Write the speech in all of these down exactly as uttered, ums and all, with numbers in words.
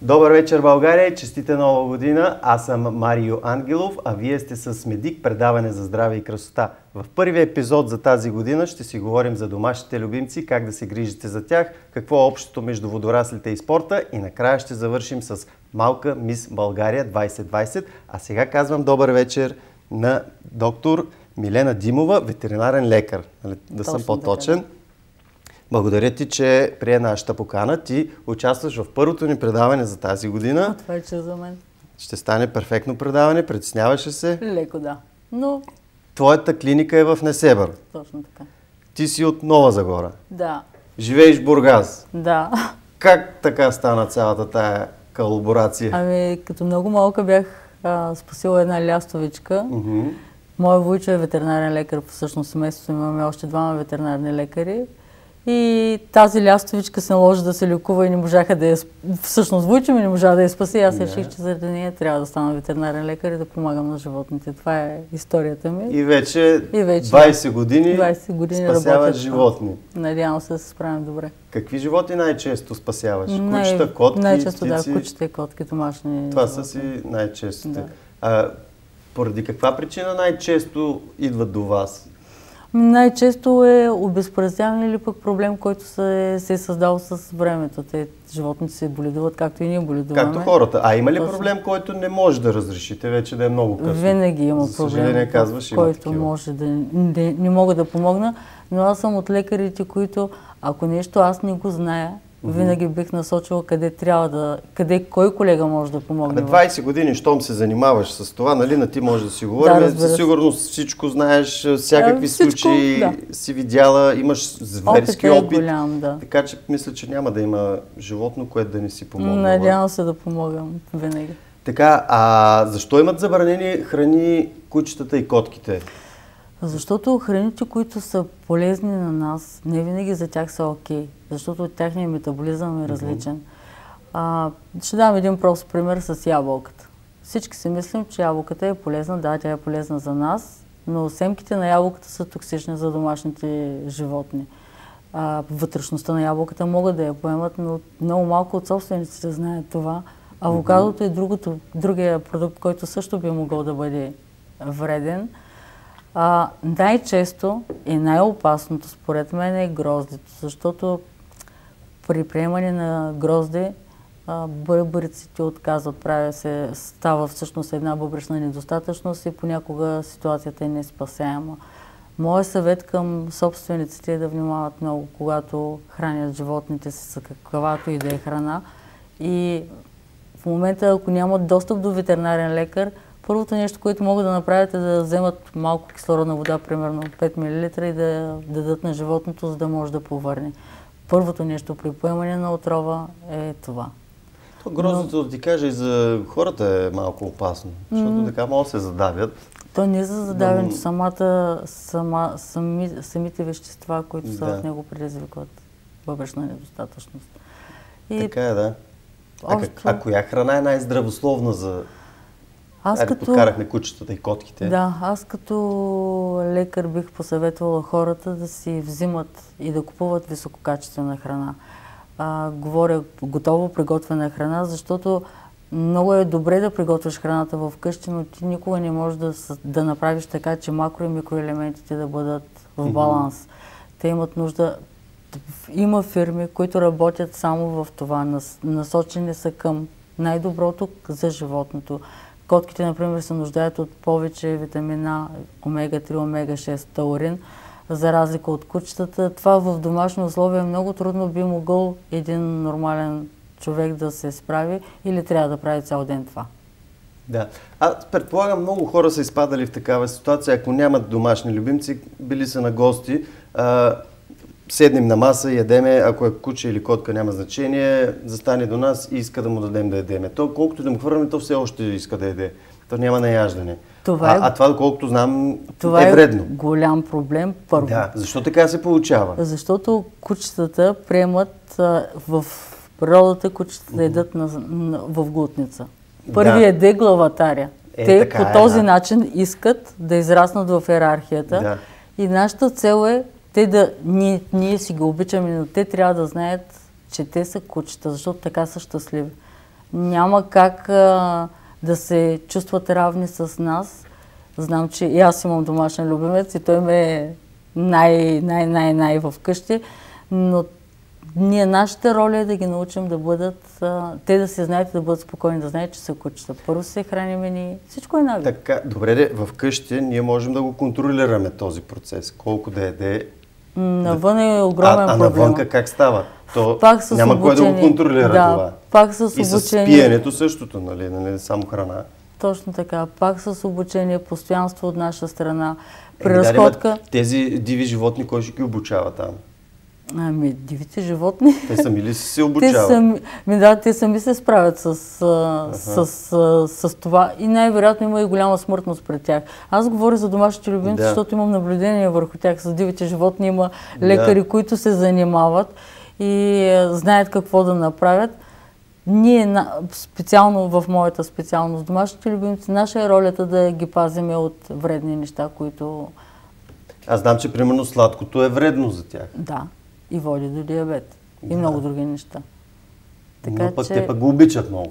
Добър вечер, България и честита нова година! Аз съм Марио Ангелов, а вие сте с Медик, предаване за здраве и красота. В първия епизод за тази година ще си говорим за домашните любимци, как да се грижите за тях, какво е общото между водораслите и спорта и накрая ще завършим с малка мис България двайсет двайсет. А сега казвам добър вечер на доктор Милена Димова, ветеринарен лекар. Да съм по-точен. Благодаря ти, че прие нашата покана. Ти участваш в първото ни предаване за тази година. Това е че за мен. Ще стане перфектно предаване. Притесняваше се? Леко, да. Но... Твоята клиника е в Несебър. Точно така. Ти си от Нова Загора. Да. Живееш в Бургас. Да. Как така стана цялата тая колаборация? Ами, като много малка бях а, спасила една лястовичка. Mm-hmm. Моя войчо е ветеринарен лекар, всъщност семейството имаме още двама ветеринарни лекари. И тази лястовичка се наложи да се лекува и не можаха да я... Всъщност войчо ми не можа да я спаси. Аз реших, yeah. че заради нея трябва да стана ветеринарен лекар и да помагам на животните. Това е историята ми. И вече, и вече двайсет години, двайсет години спасяваш животни. Надявам се да се справим добре. Какви животни най-често спасяваш? Най- Кучета, котки, най-често, птици? Да, кучета и котки, домашни Това животни. са си най-честите. Да. А, поради каква причина най-често идват до вас? Най-често е обезпразяване или пък проблем, който се, се е създал с времето. Те животните се боледуват, както и ние боледуваме. Както хората. А има ли Точно. проблем, който не може да разрешите вече да е много късно? Винаги има За проблем, съжаление, казваш, има който такива. може да не, не мога да помогна, но аз съм от лекарите, които ако нещо аз не го зная, Mm-hmm. винаги бих насочила къде трябва да, къде кой колега може да помогне. Абе, двайсет години, щом се занимаваш с това, нали, на ти може да си говорим. Да, със сигурност всичко знаеш, всякакви а, всичко, случаи да. си видяла, имаш зверски опит. опит. Е голям, да. Така че мисля, че няма да има животно, което да не си помогне. Надявам се да помогам винаги. Така, а защо имат забранени храни кучетата и котките? Защото храните, които са полезни на нас, не винаги за тях са окей, защото тяхният метаболизъм е различен. Mm-hmm. А, ще дам един прост пример с ябълката. Всички си мислим, че ябълката е полезна, да, тя е полезна за нас, но семките на ябълката са токсични за домашните животни. А, вътрешността на ябълката могат да я поемат, но много малко от собствениците знаят това. Авокадото mm-hmm. е другото, другия продукт, който също би могъл да бъде вреден. А, най-често и най-опасното според мен е гроздето, защото при приемане на грозде бъбреците отказват, правя се, става всъщност една бъбречна недостатъчност и понякога ситуацията е неспасяема. Моят съвет към собствениците е да внимават много, когато хранят животните си с каквато и да е храна. И в момента, ако нямат достъп до ветеринарен лекар, първото нещо, което могат да направят е да вземат малко кислородна вода, примерно пет милилитра и да я дадат на животното, за да може да повърне. Първото нещо при поемане на отрова е това. То гроздето, Но... да ти кажа, и за хората е малко опасно, защото mm. така могат да се задавят. То не е за задаване, Но... че самата, сама, сами, самите вещества, които са да. в него, предизвикват бъбречна недостатъчност. И... Така е, да. А, Общо... как, а коя храна е най-здравословна за... Аз Айде, като... подкарахме кучетата и котките. Да, аз като лекар бих посъветвала хората да си взимат и да купуват висококачествена храна. А, говоря готово приготвена храна, защото много е добре да приготвяш храната в къщи, но ти никога не можеш да, да направиш така, че макро и микроелементите да бъдат в баланс. Mm-hmm. Те имат нужда... Има фирми, които работят само в това. Насочени са към най-доброто за животното. Котките, например, се нуждаят от повече витамина омега три, омега шест, таурин, за разлика от кучетата. Това в домашни условия много трудно би могъл един нормален човек да се справи или трябва да прави цял ден това. Да. Аз предполагам, много хора са изпадали в такава ситуация, ако нямат домашни любимци, били са на гости, а, седнем на маса, ядеме, ако е куче или котка, няма значение, застане до нас и иска да му дадем да ядеме. То, колкото да му хвърляме, то все още иска да яде. То няма наяждане. Това е... а, а това, колкото знам, това е вредно. Това е голям проблем, първо. Да. Защо така се получава? Защото кучетата приемат а, в природата, кучетата mm-hmm. едат на, на, в глутница. Първи да. еде главатаря. Е, Те по е, този да. начин искат да израснат в йерархията. Да. И нашата цел е те да, ние, ние си го обичаме, но те трябва да знаят, че те са кучета, защото така са щастливи. няма как а, да се чувстват равни с нас. Знам, че и аз имам домашен любимец и той ме е най-най-най-най в къщи, но ние, нашата роля е да ги научим да бъдат, а, те да се знаят и да бъдат спокойни, да знаят, че са кучета. Първо се храним и всичко е навик. Така, добре, де, в къщи ние можем да го контролираме този процес. Колко да яде. Навън е огромен а, а проблем. навънка как става? То пак с няма обучение. кой да го контролира да, това. Пак с и обучение. с пиенето същото, нали, нали, само храна. Точно така. Пак с обучение, постоянство от наша страна. При Е, разходка... Да, тези диви животни, кой ще ги обучава там? Ами, дивите животни. Те сами ли се обучават? Те сами, ми, да, те сами се справят с, а, с, с, с това и най-вероятно има и голяма смъртност пред тях. Аз говоря за домашните любимци, да. Защото имам наблюдение върху тях. С дивите животни има лекари, да. Които се занимават и а, знаят какво да направят. Ние, специално в моята специалност, домашните любимци, наша е ролята да ги пазиме от вредни неща, които... Аз знам, че примерно сладкото е вредно за тях. Да. И води до диабет. И да. Много други неща. Така, но пък че... те пък го обичат много.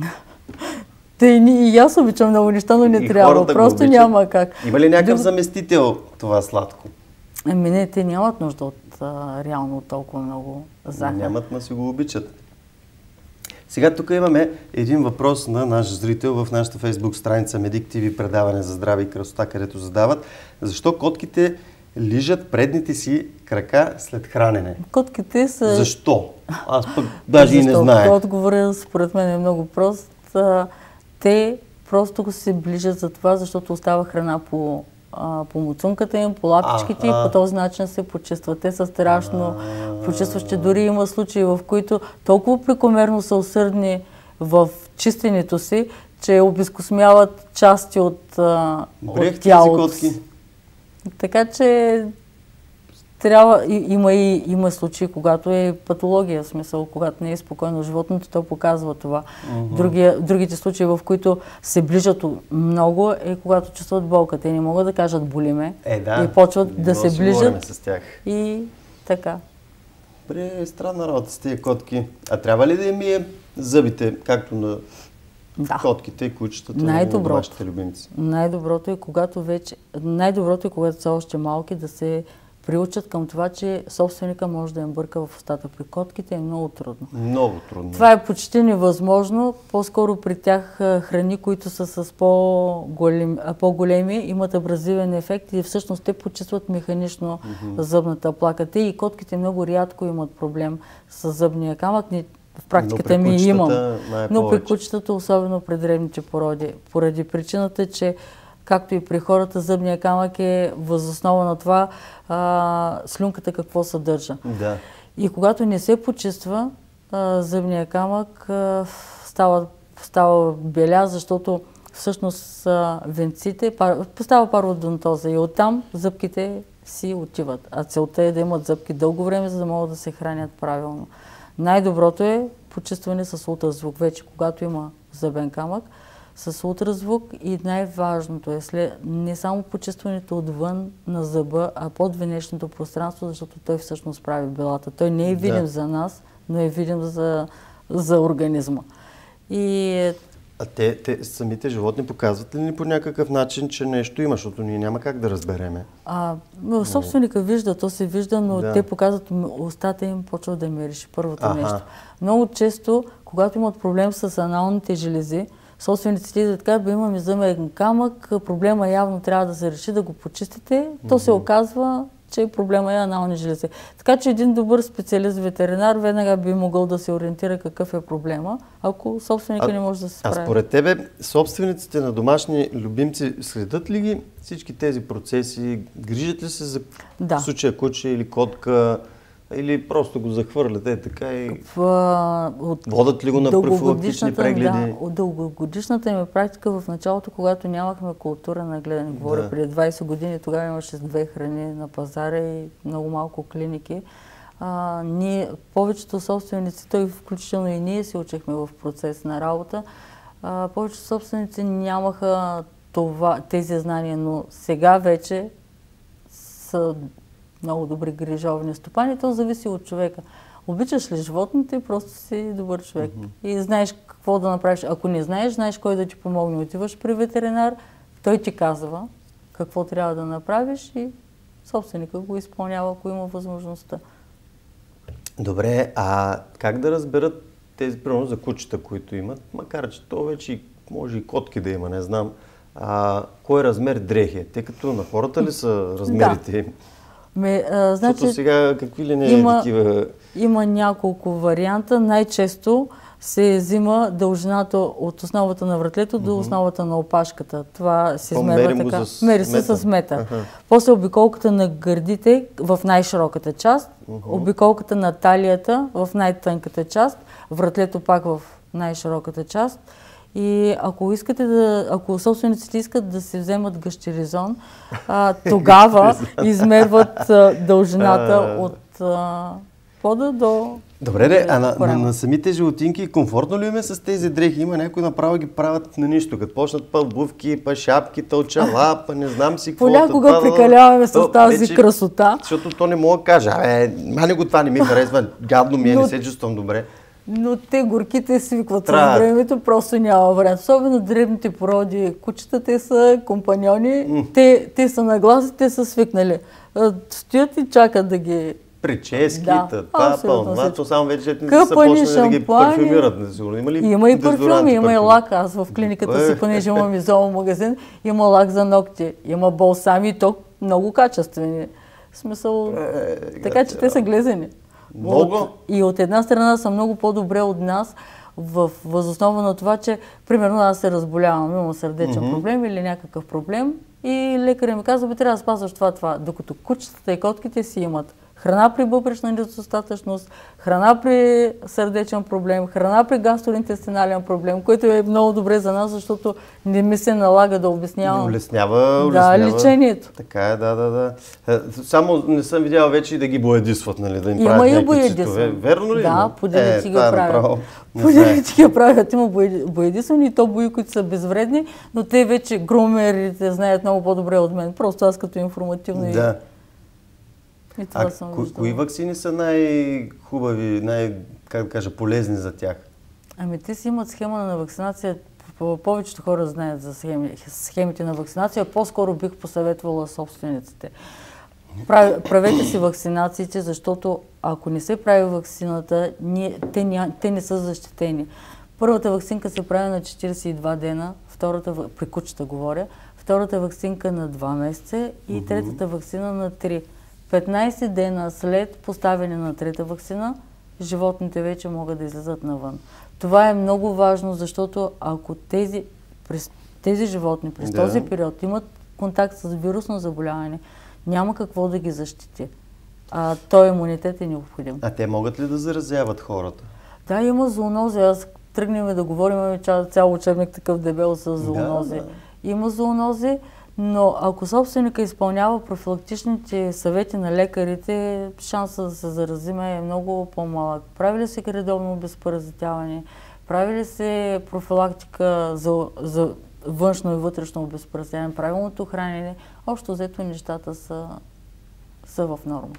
Те и, и аз обичам много неща, но не и трябва. Просто няма как. Има ли някакъв Друг... заместител това сладко? Ами не, те нямат нужда от а, реално толкова много захар. Нямат, но си го обичат. Сега тук имаме един въпрос на наш зрител в нашата фейсбук страница Медик ТВ, предаване за здраве и красота, където задават. Защо котките лижат предните си крака след хранене? Котките са... Защо? Аз пък даже и не знае. Отговорът според мен е много прост. Те просто го се ближат за това, защото остава храна по, а, по муцунката им, по лапичките и по този начин се почистват. Те са страшно почистващи. Дори има случаи, в които толкова прекомерно са усърдни в чистенето си, че обезкосмяват части от, а, от тялото. Така че трябва, и, има и има случаи, когато е патология, в смисъл, когато не е спокойно животното, то показва това. Uh-huh. Други, другите случаи, в които се ближат много, е когато чувстват болка. Те не могат да кажат боли ме е, да. И почват да се ближат с тях. И така. Бре, странна работа с тези котки. А трябва ли да им мие зъбите, както на да. Котките и кучетата, на вашите любимци? Най-доброто е, когато вече, най-доброто е, когато са още малки, да се приучат към това, че собственика може да им бърка в устата. При котките е много трудно. Много трудно. Това е почти невъзможно. По-скоро при тях храни, които са с по-големи, по-големи имат абразивен ефект и всъщност те почистват механично mm-hmm. зъбната плака. Те и котките много рядко имат проблем с зъбния камък. В практиката ми имам. Но при кучетата, особено при дребните породи. Поради причината, че както и при хората, зъбния камък е възоснова на това а, слюнката какво съдържа. Да. И когато не се почиства, а, зъбния камък а, става, става беля, защото всъщност а, венците, пар, става пародонтоза и оттам зъбките си отиват. А целта е да имат зъбки дълго време, за да могат да се хранят правилно. Най-доброто е почистване с ултразвук. Вече когато има зъбен камък, с ултразвук и най-важното е след, не само почистването отвън на зъба, а под венечното пространство, защото той всъщност прави белата. Той не е видим да. За нас, но е видим за, за организма. И... А те, те самите животни показват ли ни по някакъв начин, че нещо има, защото ние няма как да разбереме? А, собственика вижда, то се вижда, но да. Те показват, устата им почва да мирише, първото Аха. Нещо. Много често, когато имат проблем с аналните желези, собствениците да така, бе имаме зъбен камък, проблема явно трябва да се реши, да го почистите, mm-hmm. то се оказва, че проблема е анални желези. Така че един добър специалист ветеринар веднага би могъл да се ориентира какъв е проблема, ако собственика а, не може да се справи. А според тебе, собствениците на домашни любимци следят ли ги всички тези процеси? Грижат ли се за да. Случая куче или котка? Или просто го захвърляте така и в, от водят ли го на профилактични прегледи? Да, от дългогодишната ми практика в началото, когато нямахме култура на гледане, говоря да. Преди двайсет години, тогава имаше две храни на пазара и много малко клиники. А, ние, повечето собственици, той включително и ние се учихме в процес на работа, а, повечето собственици нямаха това, тези знания, но сега вече са много добри грижовни стопани, то зависи от човека. Обичаш ли животните, просто си добър човек. Mm-hmm. И знаеш какво да направиш. Ако не знаеш, знаеш кой да ти помогне. Отиваш при ветеринар, той ти казва какво трябва да направиш и собственика го изпълнява, ако има възможността. Добре, а как да разберат тези, примерно за кучета, които имат, макар че то вече може и котки да има, не знам, а, кой размер дрехи е? Те като на хората ли са размерите им? Да. Ме, а, значи, защото сега какви ли не има, е такива... Има няколко варианта. Най-често се взима дължината от основата на вратлето mm-hmm. до основата на опашката. Това се измерва така. Мери се с метър. Ага. После обиколката на гърдите в най-широката част, mm-hmm. обиколката на талията в най-тънката част, вратлето пак в най-широката част. И ако искате да, ако собствениците искат да се вземат гъщеризон, а, тогава измерват а, дължината от а, пода до... Добре, де, а на, на, на самите животинки комфортно ли им е с тези дрехи? Има някои направо ги правят на нищо, като почнат па обувки, па шапки, тълчала, па не знам си какво. Понякога това, прекаляваме с тази вече, красота. Защото то не мога да кажа, абе, мани го това не ми харесва, гадно ми е, но... не се чувствам добре. Но те горките свикват с времето, просто няма вариант. Особено дребните породи, кучета, те са компаньони, mm. те, те са нагласи, те са свикнали. Стоят и чакат да ги... Прически, да, това, пълна, то само вече не са почнали да ги парфюмират. Сигурно. Има ли има и парфюми, има и лак. Аз в клиниката си, понеже имам и зоомагазин, има лак за ногти, има балсами и то много качествени. В смисъл, е, така че те са глезени. Много? От, и от една страна са много по-добре от нас в възоснова на това, че примерно аз се разболявам, имам сърдечен mm-hmm. проблем или някакъв проблем и лекарят ми казва, бе, трябва да спазваш това, това. Докато кучетата и котките си имат храна при бъбречна недостатъчност, храна при сърдечен проблем, храна при гастроинтестинален проблем, което е много добре за нас, защото не ми се налага да обяснявам. Не улеснява, улеснява. Да, лечението. Така е, да, да, да. Само не съм видяла вече и да ги боядисват, нали, да им има правят някакви цветове. Верно ли? Да, поделици е, ги правят. Поделици ги правят, има боядисвани и то бои, които са безвредни, но те вече грумерите знаят много по-добре от мен. Просто аз като информативно да. И това а съм ко, кои ваксини са най-хубави, най- как да кажа, полезни за тях? Ами те си имат схема на вакцинация. Повечето хора знаят за схеми, схемите на вакцинация. По-скоро бих посъветвала собствениците. Правете си вакцинациите, защото ако не се прави вакцината, ние, те, ня, те не са защитени. Първата вакцинка се прави на четиридесет и два дена, втората, при кучета говоря, втората вакцинка на два месеца и третата вакцина на три. петнайсет дена след поставяне на трета вакцина, животните вече могат да излизат навън. Това е много важно, защото ако тези, през, тези животни през да. този период имат контакт с вирусно заболяване, няма какво да ги защити. А той имунитет е необходим. А те могат ли да заразяват хората? Да, има зоонози. Аз тръгнем да говорим, цял учебник такъв дебел с зоонози. Да, да. Има зоонози, но ако собственика изпълнява профилактичните съвети на лекарите, шансът да се заразиме е много по-малък. Прави ли се редовно обезпаразитяване? Прави ли се профилактика за, за външно и вътрешно обезпаразитяване? Правилното хранене? Общо взето нещата са, са в норма.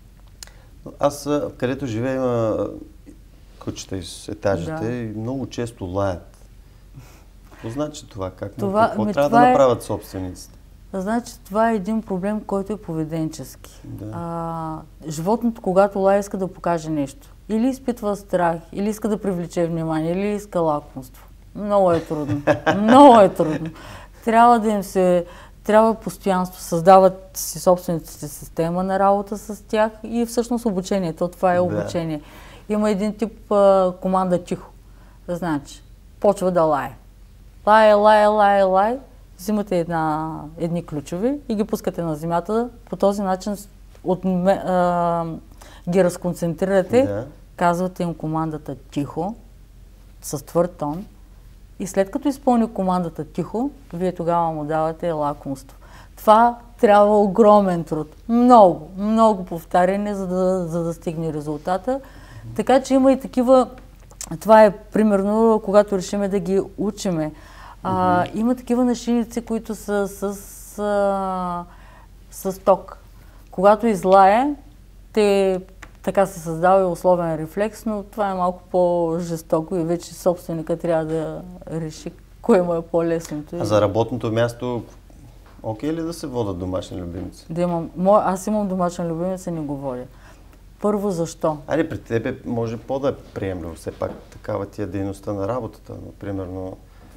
Аз, където живея, има кучета из етажите да. и много често лаят. Какво значи това? Как, това какво ами, трябва това да направят е, собствениците? Значи това е един проблем, който е поведенчески. Да. А, животното, когато лая, иска да покаже нещо. Или изпитва страх, или иска да привлече внимание, или иска лакомство. Много е трудно. Много е трудно. Трябва да им се... Трябва постоянство. Създават си собствениците система на работа с тях и всъщност обучението. Това е обучение. Да. Има един тип а, команда тихо. Значи, почва да лае. Лае, лае, лае, лае. Взимате една, едни ключови и ги пускате на земята. По този начин от, а, ги разконцентрирате. Да. Казвате им командата тихо, с твърд тон. И след като изпълни командата тихо, вие тогава му давате лакомство. Това трябва огромен труд. Много, много повтаряне, за да, за да стигне резултата. Така че има и такива... Това е примерно, когато решиме да ги учиме. А, mm-hmm. Има такива нашийници, които са с, с, с ток. Когато излае, те така се създава и условен рефлекс, но това е малко по-жестоко и вече собственика трябва да реши кое му е по-лесното. А за работното място, окей ли да се водят домашни любимци? Да имам, аз имам домашен любимец и не го водя. Първо, защо? Айде, при тебе може по да е приемливо, все пак такава ти е дейността на работата, но примерно...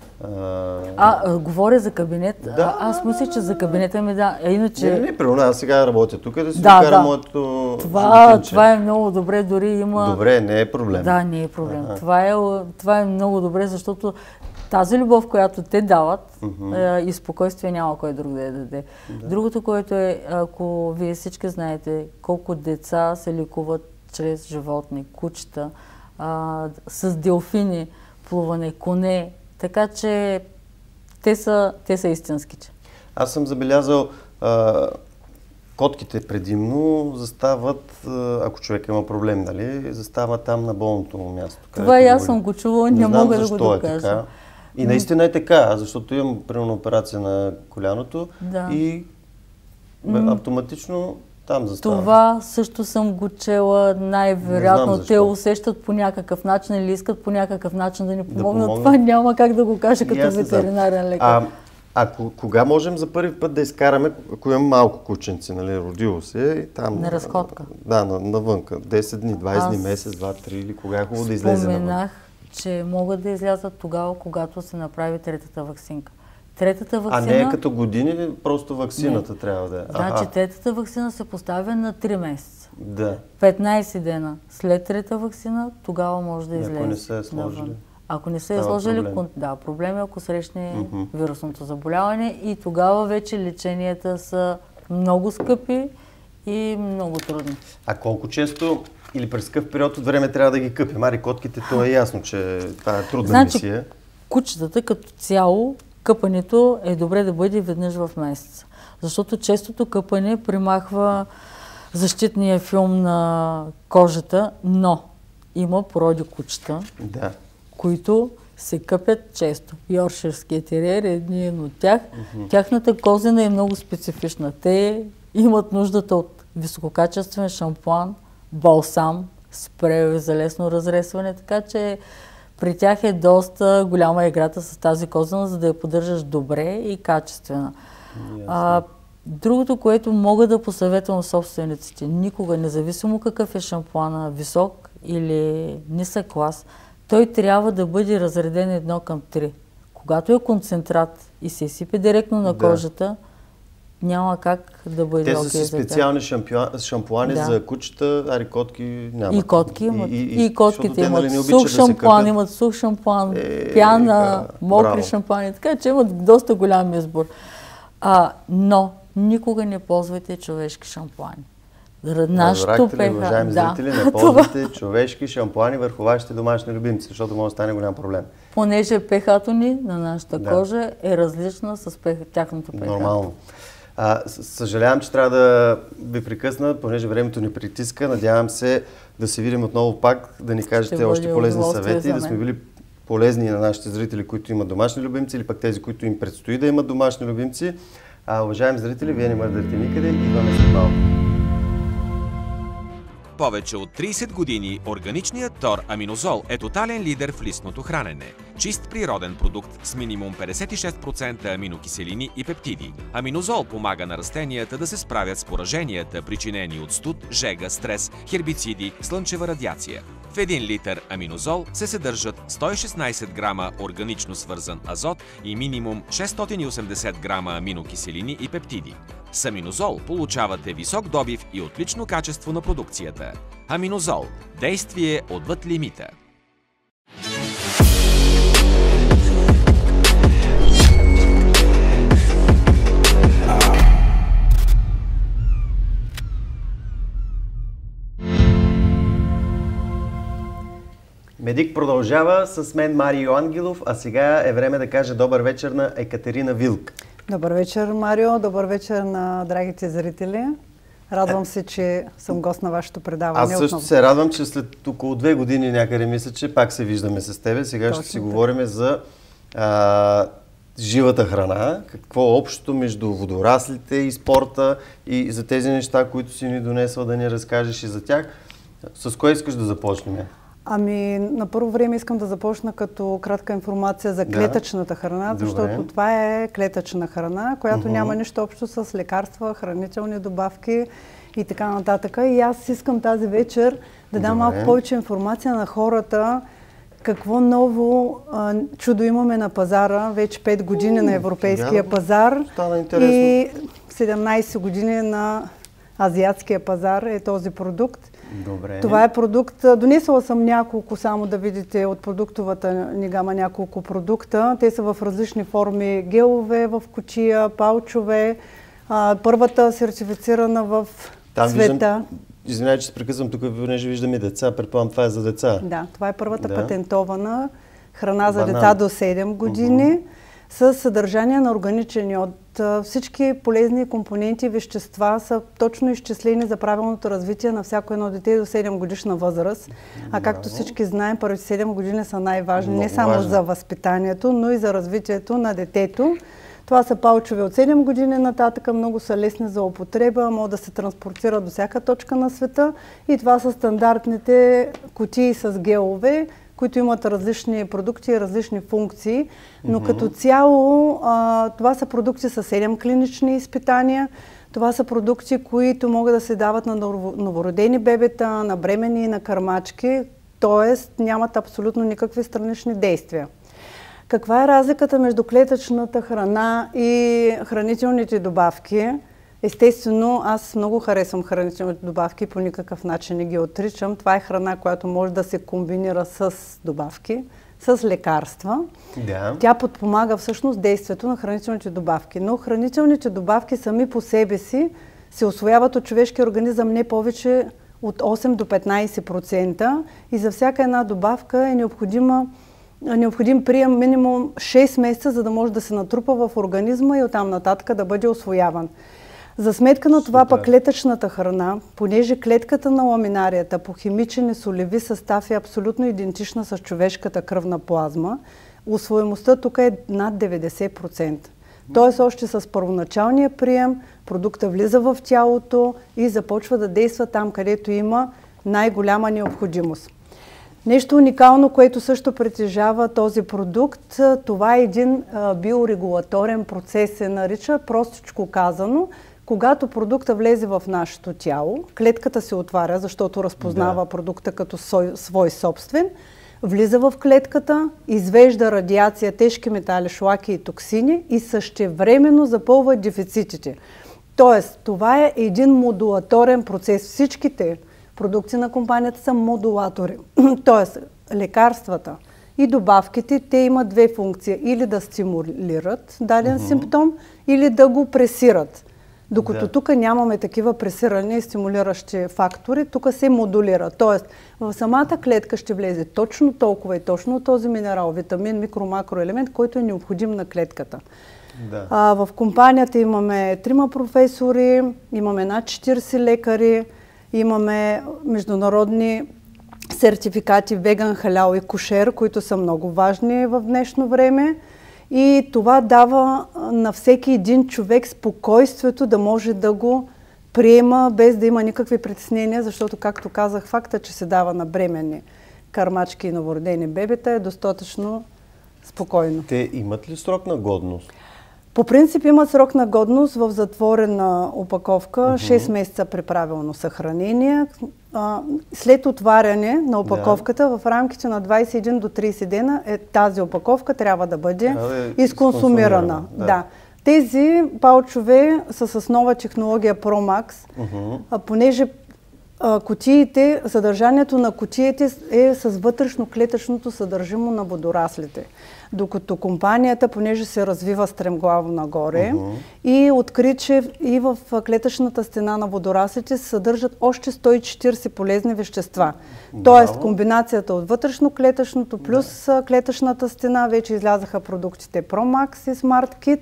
А, а, говоря за кабинет. Да, а, аз мисля, че за кабинета ми да. А иначе... Не, не, не, примерно аз сега работя тук, да си да, докара да. моето... Това, това е много добре, дори има... Добре, не е проблем. Да, не е проблем. Това е, това е много добре, защото тази любов, която те дават, uh-huh. е, и спокойствие няма кой друг да я даде. Да. Другото, което е, ако вие всички знаете колко деца се лекуват чрез животни, кучета, а, с делфини, плуване, коне, така че те са, те са истинските. Аз съм забелязал, а, котките предимно застават, а, ако човек има проблем, нали, застава там на болното му място. Това и аз съм го чувала, не, не мога да го докажа. Е така. И наистина е така, защото имам примерно операция на коляното да. и бе, автоматично там застава. Това също съм го чела, най-вероятно те усещат по някакъв начин или искат по някакъв начин да ни помогнат. Да, това няма как да го кажа като ветеринарен лекар. А, а кога можем за първи път да изкараме, ако имам малко кученци, нали, родило се и там... На разходка? Да, на, навънка. десет дни, двайсет дни, месец, два, три или кога е хубаво да излезе навън? Споменах, че могат да излязат тогава, когато се направи третата ваксинка. Третата ваксина... А не е като години, просто ваксината не. трябва да е. Значи третата ваксина се поставя на три месеца. Да. петнайсет дена след третата ваксина, тогава може да излезе. Ако не се е сложили. Ако не се е сложили, проблем. да, проблем е ако срещне mm-hmm. вирусното заболяване и тогава вече леченията са много скъпи и много трудни. А колко често или през какъв период от време трябва да ги къпим? Мари, котките, то е ясно, че това е трудна значи, мисия. Кучетата като цяло, къпането е добре да бъде веднъж в месеца. Защото честото къпане примахва защитния филм на кожата, но има породи кучета, да. които се къпят често. Йоркширският териер е един от тях. Mm-hmm. Тяхната козина е много специфична. Те имат нуждата от висококачествен шампуан, балсам, спрей за лесно разресване, така че при тях е доста голяма играта с тази козина, за да я поддържаш добре и качествена. Yes. А, другото, което мога да посъветвам собствениците, никога, независимо какъв е шампуана, висок или нисък клас, той трябва да бъде разреден едно към три. Когато е концентрат и се сипе директно на да. кожата, няма как да бъде Те окей са си специални шампуани, шампуани да. за кучета, ари котки няма. И котки имат. И, и, и котките те, имат нали, сух шампуан, да имат сух шампуан, е, пяна, е, мокри браво. шампуани, така че имат доста голям избор. А, но никога не ползвайте човешки шампуани. Нашето пеха... Уважаеми да. зрители, не ползвайте човешки шампуани върху вашите домашни любимци, защото може да стане голям проблем. Понеже пехато ни на нашата да. кожа е различна с пех... тяхното пехато. Нормално. А, съжалявам, че трябва да ви прекъсна, понеже времето ни притиска. Надявам се да се видим отново пак, да ни кажете още полезни съвети и да сме били полезни на нашите зрители, които имат домашни любимци или пък тези, които им предстои да имат домашни любимци. А, уважаеми зрители, вие не мърдате никъде, идваме след малко. Повече от трийсет години органичният Тор Аминозол е тотален лидер в листното хранене. Чист природен продукт с минимум петдесет и шест процента аминокиселини и пептиди. Аминозол помага на растенията да се справят с пораженията, причинени от студ, жега, стрес, хербициди, слънчева радиация. В един литър аминозол се съдържат сто и шестнайсет грама органично свързан азот и минимум шестстотин и осемдесет грама аминокиселини и пептиди. С аминозол получавате висок добив и отлично качество на продукцията. Аминозол – действие отвъд лимита. Медик продължава с мен Марио Ангелов, а сега е време да кажа добър вечер на Екатерина Вилк. Добър вечер, Марио. Добър вечер на драгите зрители. Радвам се, че съм гост на вашето предаване. Аз също отново. се радвам, че след около две години някъде мисля, че пак се виждаме с тебе. Сега Точно ще си така. говорим за а, живата храна, какво е общото между водораслите и спорта и за тези неща, които си ни донесла да ни разкажеш и за тях. С кое искаш да започнем? Ами, на първо време искам да започна като кратка информация за клетъчната храна, защото Добре. това е клетъчна храна, която uh-huh. няма нищо общо с лекарства, хранителни добавки и така нататък. И аз искам тази вечер да дам малко повече информация на хората, какво ново а, чудо имаме на пазара, вече пет години uh, на европейския пазар и седемнайсет години на азиатския пазар е този продукт. Добре. Това е продукт. Донесла съм няколко, само да видите от продуктовата ни гама няколко продукта. Те са в различни форми. Гелове в кутия, палчове. А, първата сертифицирана в Там света. Виждам, извинявай, че се прекъсвам, тук понеже виждаме деца. Предполагам, това е за деца. Да, това е първата да. патентована храна за Банан. деца до седем години. Uh-huh. С съдържание на органичен йод. Всички полезни компоненти и вещества са точно изчислени за правилното развитие на всяко едно дете до седем годишна възраст. А както всички знаем, първите седем години са най-важни не само важно. За възпитанието, но и за развитието на детето. Това са палчове от седем години нататък, много са лесни за употреба, могат да се транспортират до всяка точка на света. И това са стандартните кутии с гелове, които имат различни продукти и различни функции, но mm-hmm. като цяло а, това са продукти с седем клинични изпитания. Това са продукти, които могат да се дават на новородени бебета, на бремени и на кърмачки, т.е. нямат абсолютно никакви странични действия. Каква е разликата между клетъчната храна и хранителните добавки? Естествено, аз много харесвам хранителните добавки, по никакъв начин не ги отричам. Това е храна, която може да се комбинира с добавки, с лекарства. Да. Тя подпомага всъщност действието на хранителните добавки. Но хранителните добавки сами по себе си се усвояват от човешкия организъм не повече от осем до петнайсет процента и за всяка една добавка е необходима необходим прием минимум шест месеца, за да може да се натрупа в организма и оттам нататък да бъде усвояван. За сметка на това пък клетъчната храна, понеже клетката на ламинарията по химичен и солеви състав е абсолютно идентична с човешката кръвна плазма, усвоемостта тук е над деветдесет процента. Тоест още с първоначалния прием продукта влиза в тялото и започва да действа там, където има най-голяма необходимост. Нещо уникално, което също притежава този продукт, това е един а, биорегулаторен процес, се нарича, простичко казано. Когато продукта влезе в нашето тяло, клетката се отваря, защото разпознава да. продукта като свой, свой собствен, влиза в клетката, извежда радиация, тежки метали, шлаки и токсини и същевременно запълва дефицитите. Тоест, това е един модулаторен процес. Всичките продукти на компанията са модулатори. Тоест, лекарствата и добавките, те имат две функции. Или да стимулират даден uh-huh. симптом, или да го пресират. Докато да. тук нямаме такива пресирани и стимулиращи фактори, тук се модулира. Тоест, в самата клетка ще влезе точно толкова и точно този минерал, витамин, микро-макроелемент, който е необходим на клетката. Да. А, в компанията имаме трима професори, имаме над четирийсет лекари, имаме международни сертификати веган, халял и кошер, които са много важни в днешно време. И това дава на всеки един човек спокойствието да може да го приема без да има никакви притеснения, защото, както казах, факта, че се дава на бременни кърмачки и новородени бебета е достатъчно спокойно. Те имат ли срок на годност? По принцип имат срок на годност в затворена опаковка, uh-huh. шест месеца при правилно съхранение. След отваряне на опаковката, yeah. в рамките на двайсет и един до трийсет дена е, тази опаковка трябва да бъде yeah, изконсумирана. Да. Да. Тези палчове са с нова технология ProMax, uh-huh. понеже а, кутиите, съдържанието на кутиите е с вътрешно-клетъчното съдържимо на водораслите. Докато компанията, понеже се развива стремглаво нагоре, uh-huh. и откри, че и в клетъчната стена на водораслите се съдържат още сто и четирийсет полезни вещества. Браво. Тоест комбинацията от вътрешно-клетъчното плюс да. клетъчната стена, вече излязаха продуктите ProMax и SmartKit,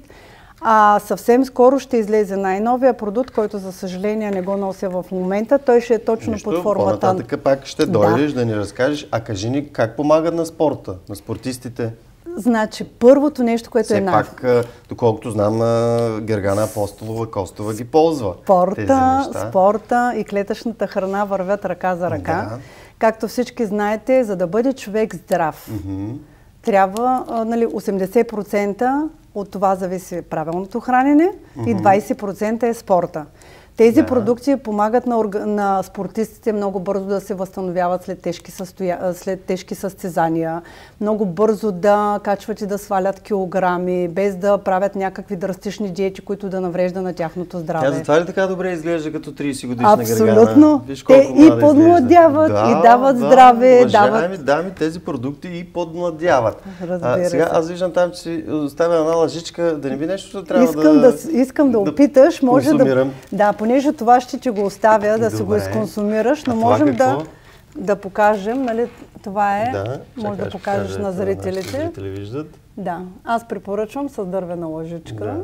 а съвсем скоро ще излезе най-новия продукт, който за съжаление не го нося в момента. Той ще е точно Нищо, под формата. По-нататък пак ще дойдеш да. да ни разкажеш. А кажи ни как помагат на спорта, на спортистите? Значи, първото нещо, което Все е най- пак, доколкото знам, Гергана Апостолова Костова ги ползва. Спорта, спорта и клетъчната храна вървят ръка за ръка. Да. Както всички знаете, за да бъде човек здрав, mm-hmm. трябва, нали, осемдесет процента от това зависи правилното хранене mm-hmm. и двайсет процента е спорта. Тези да. продукти помагат на, орга... на спортистите много бързо да се възстановяват след тежки, състоя... след тежки състезания, много бързо да качват и да свалят килограми, без да правят някакви драстични диети, които да наврежда на тяхното здраве. Тя затова ли така добре изглежда като трийсет годишна Гергана? Абсолютно. Виж те и подмладяват, да, и дават да, здраве. Уважаеми дават... дами, тези продукти и подмладяват. Разбира а, сега се. аз виждам там, че си оставя една лъжичка, да не би нещо, трябва искам да... да... Искам да, да опиташ, може да... Да, понеже това ще ти го оставя да си го изконсумираш, но можем да, да покажем, нали, това е, да, може да покажеш на зрителите. Зрители виждат. Да, аз препоръчвам с дървена лъжичка. Да.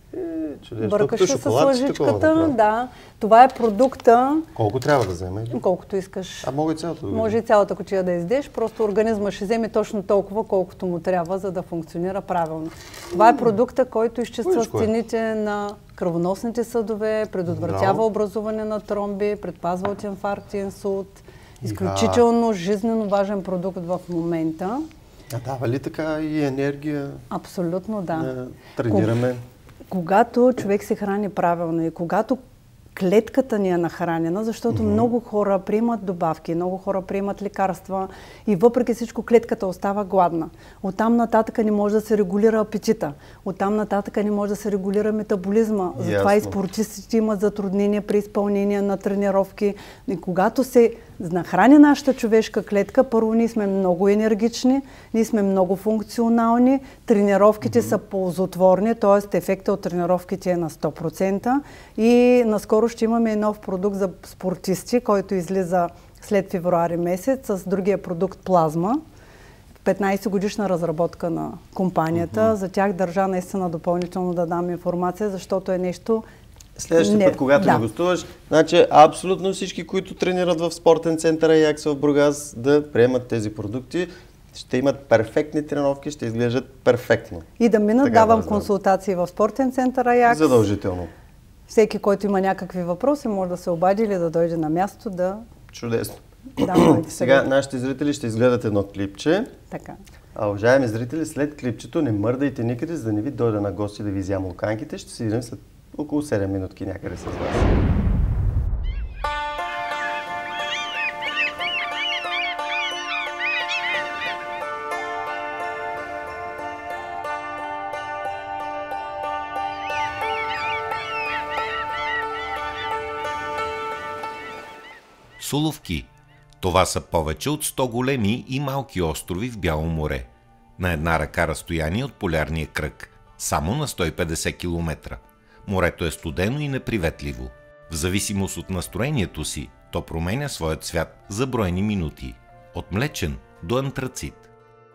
Е, бъркаш се с лъжичката, да. Това е продукта. Колко трябва да вземе? Колкото искаш. А мога и цялата да Може и цялата кутия да издеш, просто организма ще вземе точно толкова, колкото му трябва, за да функционира правилно. Това е продукта, който изчиства стените на кръвоносните съдове, предотвратява no. образуване на тромби, предпазва от инфаркт и инсулт. Изключително жизненно важен продукт в момента. А дава ли така и енергия? Абсолютно да. да тренираме. Когато човек се храни правилно и когато клетката ни е нахранена, защото mm-hmm. много хора приемат добавки, много хора приемат лекарства и въпреки всичко клетката остава гладна. Оттам нататък не може да се регулира апетита. Оттам нататък не може да се регулира метаболизма. Затова и спортистите имат затруднения при изпълнение на тренировки. И когато се нахрани нашата човешка клетка, първо ние сме много енергични, ние сме много функционални, тренировките mm-hmm. са ползотворни, т.е. ефектът от тренировките е на сто процента и наскоро ще имаме и нов продукт за спортисти, който излиза след февруари месец с другия продукт Плазма. петнайсет годишна разработка на компанията. Mm-hmm. За тях държа наистина допълнително да дам информация, защото е нещо... Следващия път, когато да. ни гостуваш, значи абсолютно всички, които тренират в спортен център Аякс в Бургас, да приемат тези продукти. Ще имат перфектни тренировки, ще изглеждат перфектно. И да минат, така давам да консултации в спортен център Аякс. Задължително. Всеки, който има някакви въпроси, може да се обади или да дойде на място да... Чудесно. Да, сега нашите зрители ще изгледат едно клипче. Така. А уважаеми зрители, след клипчето не мърдайте никъде, за да не ви дойда на гости да ви изям луканките. Ще се видим след около седем минутки някъде с вас. Соловки. Това са повече от сто големи и малки острови в Бяло море. На една ръка разстояние от полярния кръг. Само на сто и петдесет километра. Морето е студено и неприветливо. В зависимост от настроението си, то променя своят цвят за броени минути. От млечен до антрацит.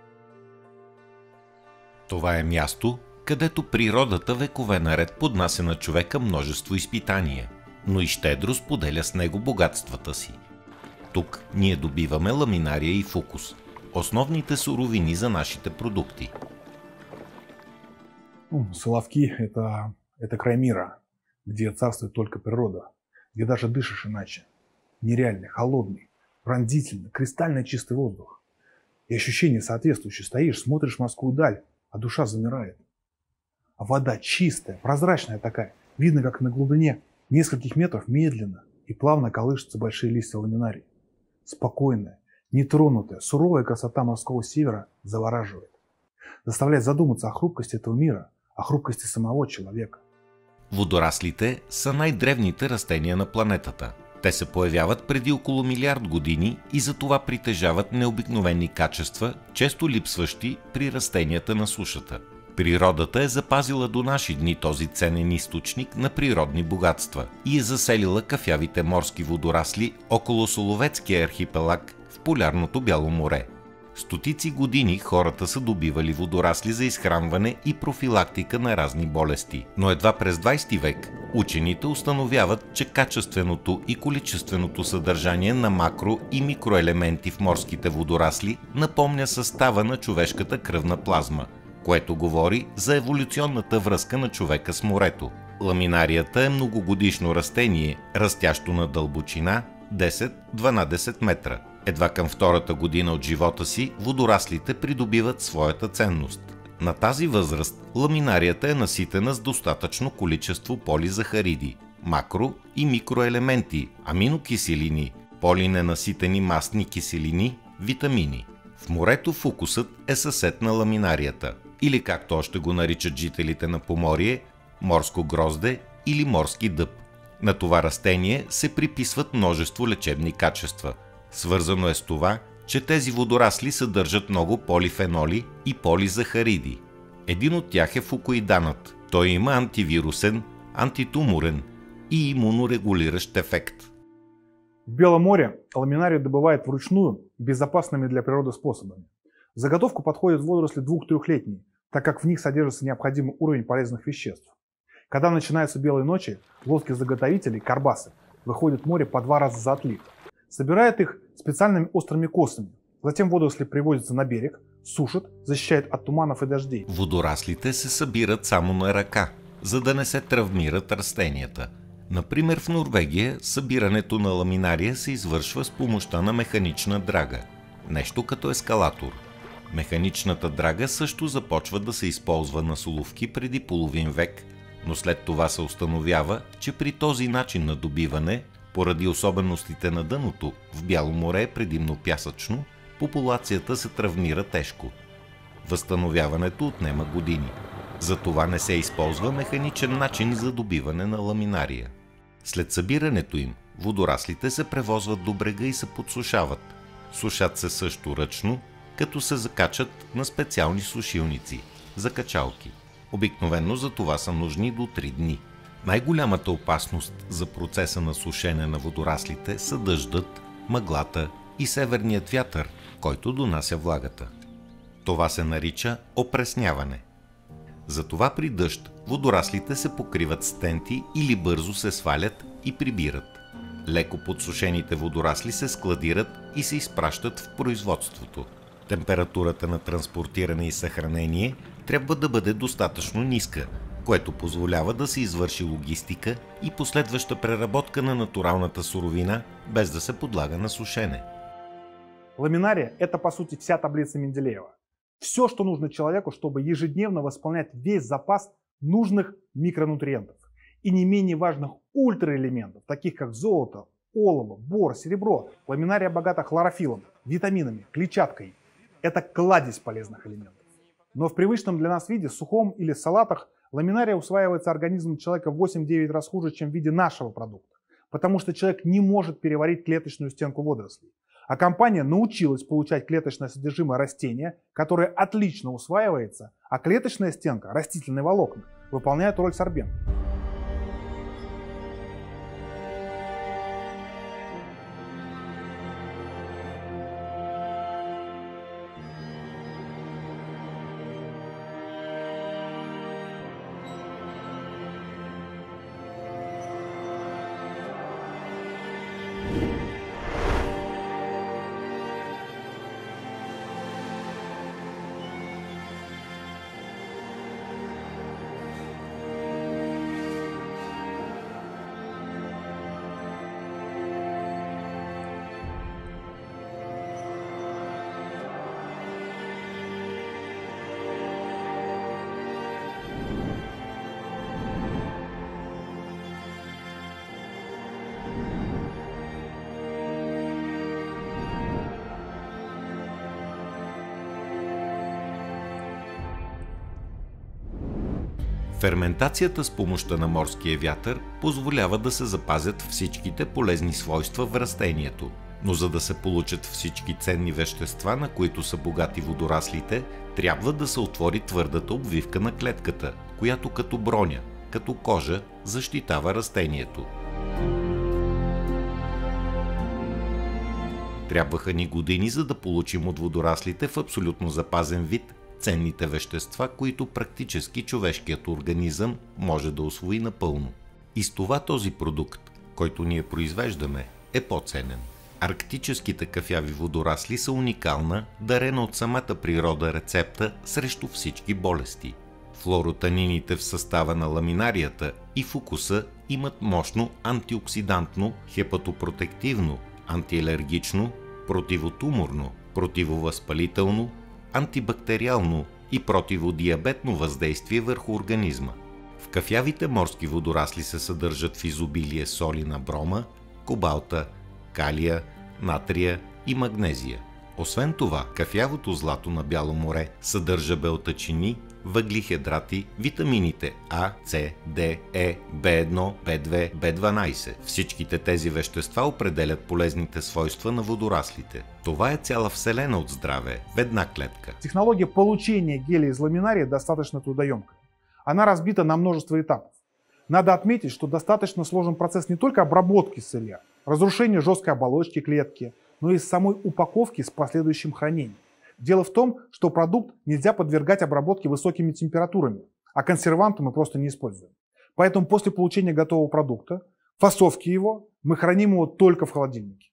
Това е място, където природата векове наред поднася на човека множество изпитания, но и щедро споделя с него богатствата си. Тук ние добиваме ламинария и фукус, основните суровини за нашите продукти. Соловки – это, это край мира, где царствует только природа, где даже дышишь иначе. Нереальный, холодный, пронзительный, кристально чистый воздух. И ощущение соответствующее. Стоишь, смотришь в морскую даль, а душа замирает. А вода чистая, прозрачная такая. Видно, как на глубине нескольких метров медленно и плавно колышутся большие листья ламинарии. Спокойная, нетронутая, суровая красота морского севера завораживает. Заставляет задуматься о хрупкости этого мира, о хрупкости самого човека. Водораслите са най-древните растения на планетата. Те се появяват преди около милиард години и затова притежават необикновени качества, често липсващи при растенията на сушата. Природата е запазила до наши дни този ценен източник на природни богатства и е заселила кафявите морски водорасли около Соловецкия архипелаг в полярното Бяло море. Стотици години хората са добивали водорасли за изхранване и профилактика на разни болести. Но едва през двадесети век учените установяват, че качественото и количественото съдържание на макро- и микроелементи в морските водорасли напомня състава на човешката кръвна плазма, което говори за еволюционната връзка на човека с морето. Ламинарията е многогодишно растение, растящо на дълбочина десет до дванадесет метра. Едва към втората година от живота си водораслите придобиват своята ценност. На тази възраст ламинарията е наситена с достатъчно количество полизахариди, макро- и микроелементи, аминокиселини, полиненаситени мастни киселини, витамини. В морето фукусът е съсед на ламинарията, или както още го наричат жителите на Поморие, морско грозде или морски дъб. На това растение се приписват множество лечебни качества. Свързано е с това, че тези водорасли съдържат много полифеноли и полизахариди. Един от тях е фукоиданът. Той има антивирусен, антитуморен и имунорегулиращ ефект. В Белом море ламинарий добывают вручную безопасными для природы способами. В заготовку подходят водоросли двух-трехлетние, так как в них содержится необходимый уровень полезных веществ. Когда начинаются белые ночи, лодки заготовителей, карбасы, выходят в море по два раза за отлив. Собирают их специальными острыми косами. Затем водоросли привозятся на берег, сушат, защищают от туманов и дождей. Водораслите се събират само на ръка, за да не се травмират растенията. Например, в Норвегия събирането на ламинария се извършва с помощта на механична драга, нещо като ескалатор. Механичната драга също започва да се използва на соловки преди половин век, но след това се установява, че при този начин на добиване, поради особеностите на дъното, в Бяло море е предимно пясъчно, популацията се травмира тежко. Възстановяването отнема години. Затова не се използва механичен начин за добиване на ламинария. След събирането им, водораслите се превозват до брега и се подсушават. Сушат се също ръчно, като се закачат на специални сушилници – закачалки. Обикновено за това са нужни до три дни. Най-голямата опасност за процеса на сушене на водораслите са дъждът, мъглата и северният вятър, който донася влагата. Това се нарича опресняване. Затова при дъжд водораслите се покриват с тенти или бързо се свалят и прибират. Леко подсушените водорасли се складират и се изпращат в производството. Температурата на транспортиране и съхранение трябва да бъде достатъчно ниска, което позволява да се извърши логистика и последваща преработка на натуралната суровина, без да се подлага на сушене. Ламинария – это по сути вся таблица Менделеева. Все, что нужно человеку, чтобы ежедневно восполнять весь запас нужных микронутриентов и не менее важных ультраэлементов, таких как золото, олово, бор, серебро. Ламинария богата хлорофиллом, витаминами, клетчаткой. Это кладезь полезных элементов. Но в привычном для нас виде, сухом или салатах, ламинария усваивается организмом человека в восемь-девять раз хуже, чем в виде нашего продукта, потому что человек не может переварить клеточную стенку водорослей. А компания научилась получать клеточное содержимое растения, которое отлично усваивается, а клеточная стенка, растительные волокна, выполняют роль сорбента. Ферментацията с помощта на морския вятър позволява да се запазят всичките полезни свойства в растението. Но за да се получат всички ценни вещества, на които са богати водораслите, трябва да се отвори твърдата обвивка на клетката, която като броня, като кожа, защитава растението. Трябваха ни години, за да получим от водораслите в абсолютно запазен вид ценните вещества, които практически човешкият организъм може да усвои напълно. И с това този продукт, който ние произвеждаме, е по-ценен. Арктическите кафяви водорасли са уникална, дарена от самата природа рецепта срещу всички болести. Флоротанините в състава на ламинарията и фукуса имат мощно антиоксидантно, хепатопротективно, антиалергично, противотуморно, противовъзпалително, антибактериално и противодиабетно въздействие върху организма. В кафявите морски водорасли се съдържат в изобилие соли на брома, кобалта, калия, натрия и магнезия. Освен това, кафявото злато на Бяло море съдържа белтачини, въглехидрати, витамините А, С, Д, Е, Б едно, Б две, Б дванайсет. Всичките тези вещества определят полезните свойства на водораслите. Това е цяла вселена от здраве в една клетка. Технология получения геля из ламинария достаточно трудоемкая. Она разбита на множество этапов. Надо отметить, что достаточно сложен процесс не только обработки сырья, разрушения жесткой оболочки клетки, но и самой упаковки с последующим хранением. Дело в том, что продукт нельзя подвергать обработке высокими температурами, а консерванты мы просто не используем. Поэтому после получения готового продукта, фасовки его, мы храним его только в холодильнике.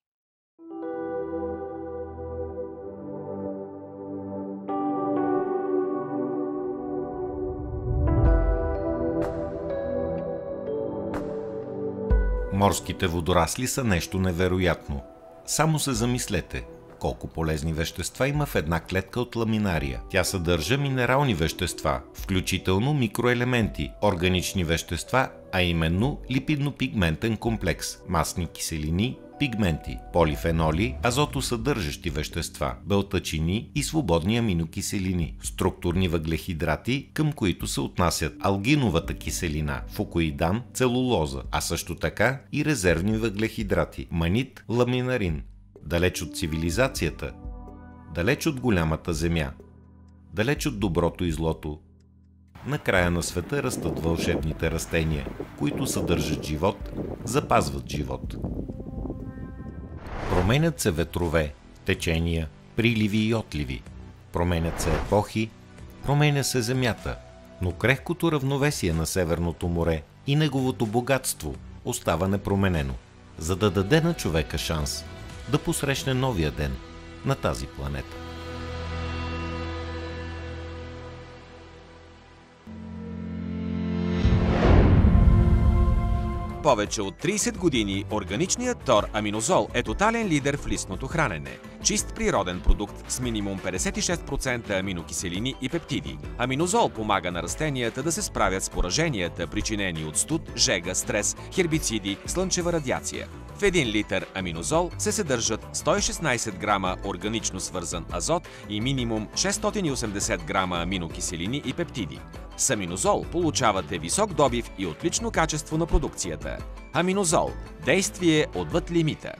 Морските водорасли са нещо невероятно. Само се замислете колко полезни вещества има в една клетка от ламинария. Тя съдържа минерални вещества, включително микроелементи, органични вещества, а именно липидно-пигментен комплекс, масни киселини, пигменти, полифеноли, азотосъдържащи вещества, белтачини и свободни аминокиселини, структурни въглехидрати, към които се отнасят алгиновата киселина, фукоидан, целулоза, а също така и резервни въглехидрати, манит, ламинарин. Далеч от цивилизацията, далеч от голямата земя, далеч от доброто и злото, на края на света растат вълшебните растения, които съдържат живот, запазват живот. Променят се ветрове, течения, приливи и отливи. Променят се епохи, променя се земята, но крехкото равновесие на Северното море и неговото богатство остава непроменено, за да даде на човека шанс да посрещне новия ден на тази планета. Повече от трийсет години органичният Тор Аминозол е тотален лидер в листното хранене. Чист природен продукт с минимум петдесет и шест процента аминокиселини и пептиди. Аминозол помага на растенията да се справят с пораженията, причинени от студ, жега, стрес, хербициди, слънчева радиация. В един литър аминозол се съдържат сто и шестнайсет грама органично свързан азот и минимум шестстотин и осемдесет грама аминокиселини и пептиди. С аминозол получавате висок добив и отлично качество на продукцията. Аминозол – действие отвъд лимита.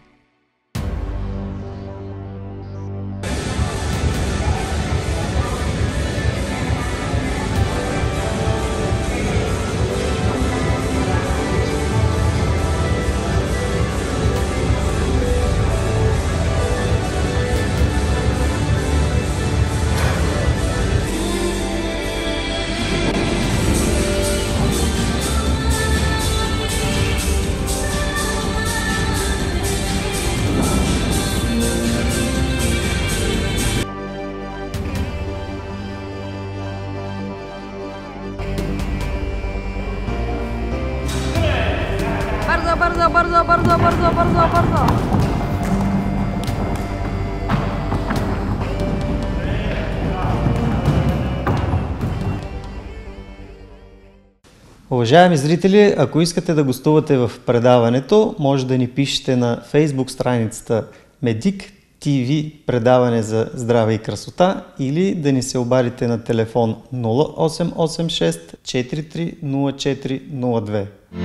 Бързо, бързо, бързо, бързо, бързо, бързо. Уважаеми зрители, ако искате да гостувате в предаването, може да ни пишете на Facebook страницата Медик ти ви предаване за здраве и красота или да ни се обадите на телефон нула осем осем шест четири три нула четири нула две.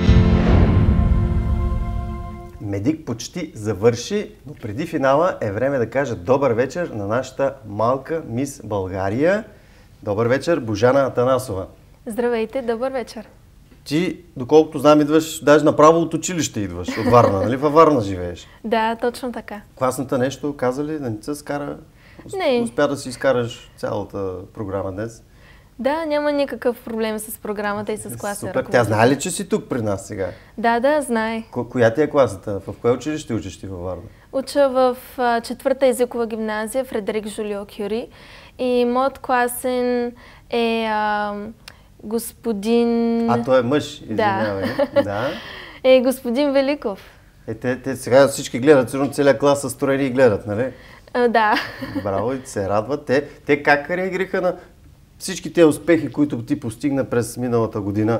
Медик почти завърши, но преди финала е време да кажа добър вечер на нашата малка мис България. Добър вечер, Божана Атанасова. Здравейте, добър вечер. Ти, доколкото знам, идваш, даже направо от училище идваш, от Варна, нали? Във Варна живееш. Да, точно така. Класната нещо каза ли да не се скара? Не. Успя да си изкараш цялата програма днес? Да, няма никакъв проблем с програмата и с класа. Супер. Тя знае ли, че си тук при нас сега? Да, да, знае. Ко- коя ти е класата? В кое училище учиш ти във Варна? Уча в а, четвърта езикова гимназия Фредерик Жулио Кюри и моят класен е а, господин... А, той е мъж, извинявай. Да. да. Е, господин Великов. Е, те, те сега всички гледат, сигурно целият клас са строени и гледат, нали? А, да. Браво, и се радват. Те, те как реагираха на всички тези успехи, които ти постигна през миналата година?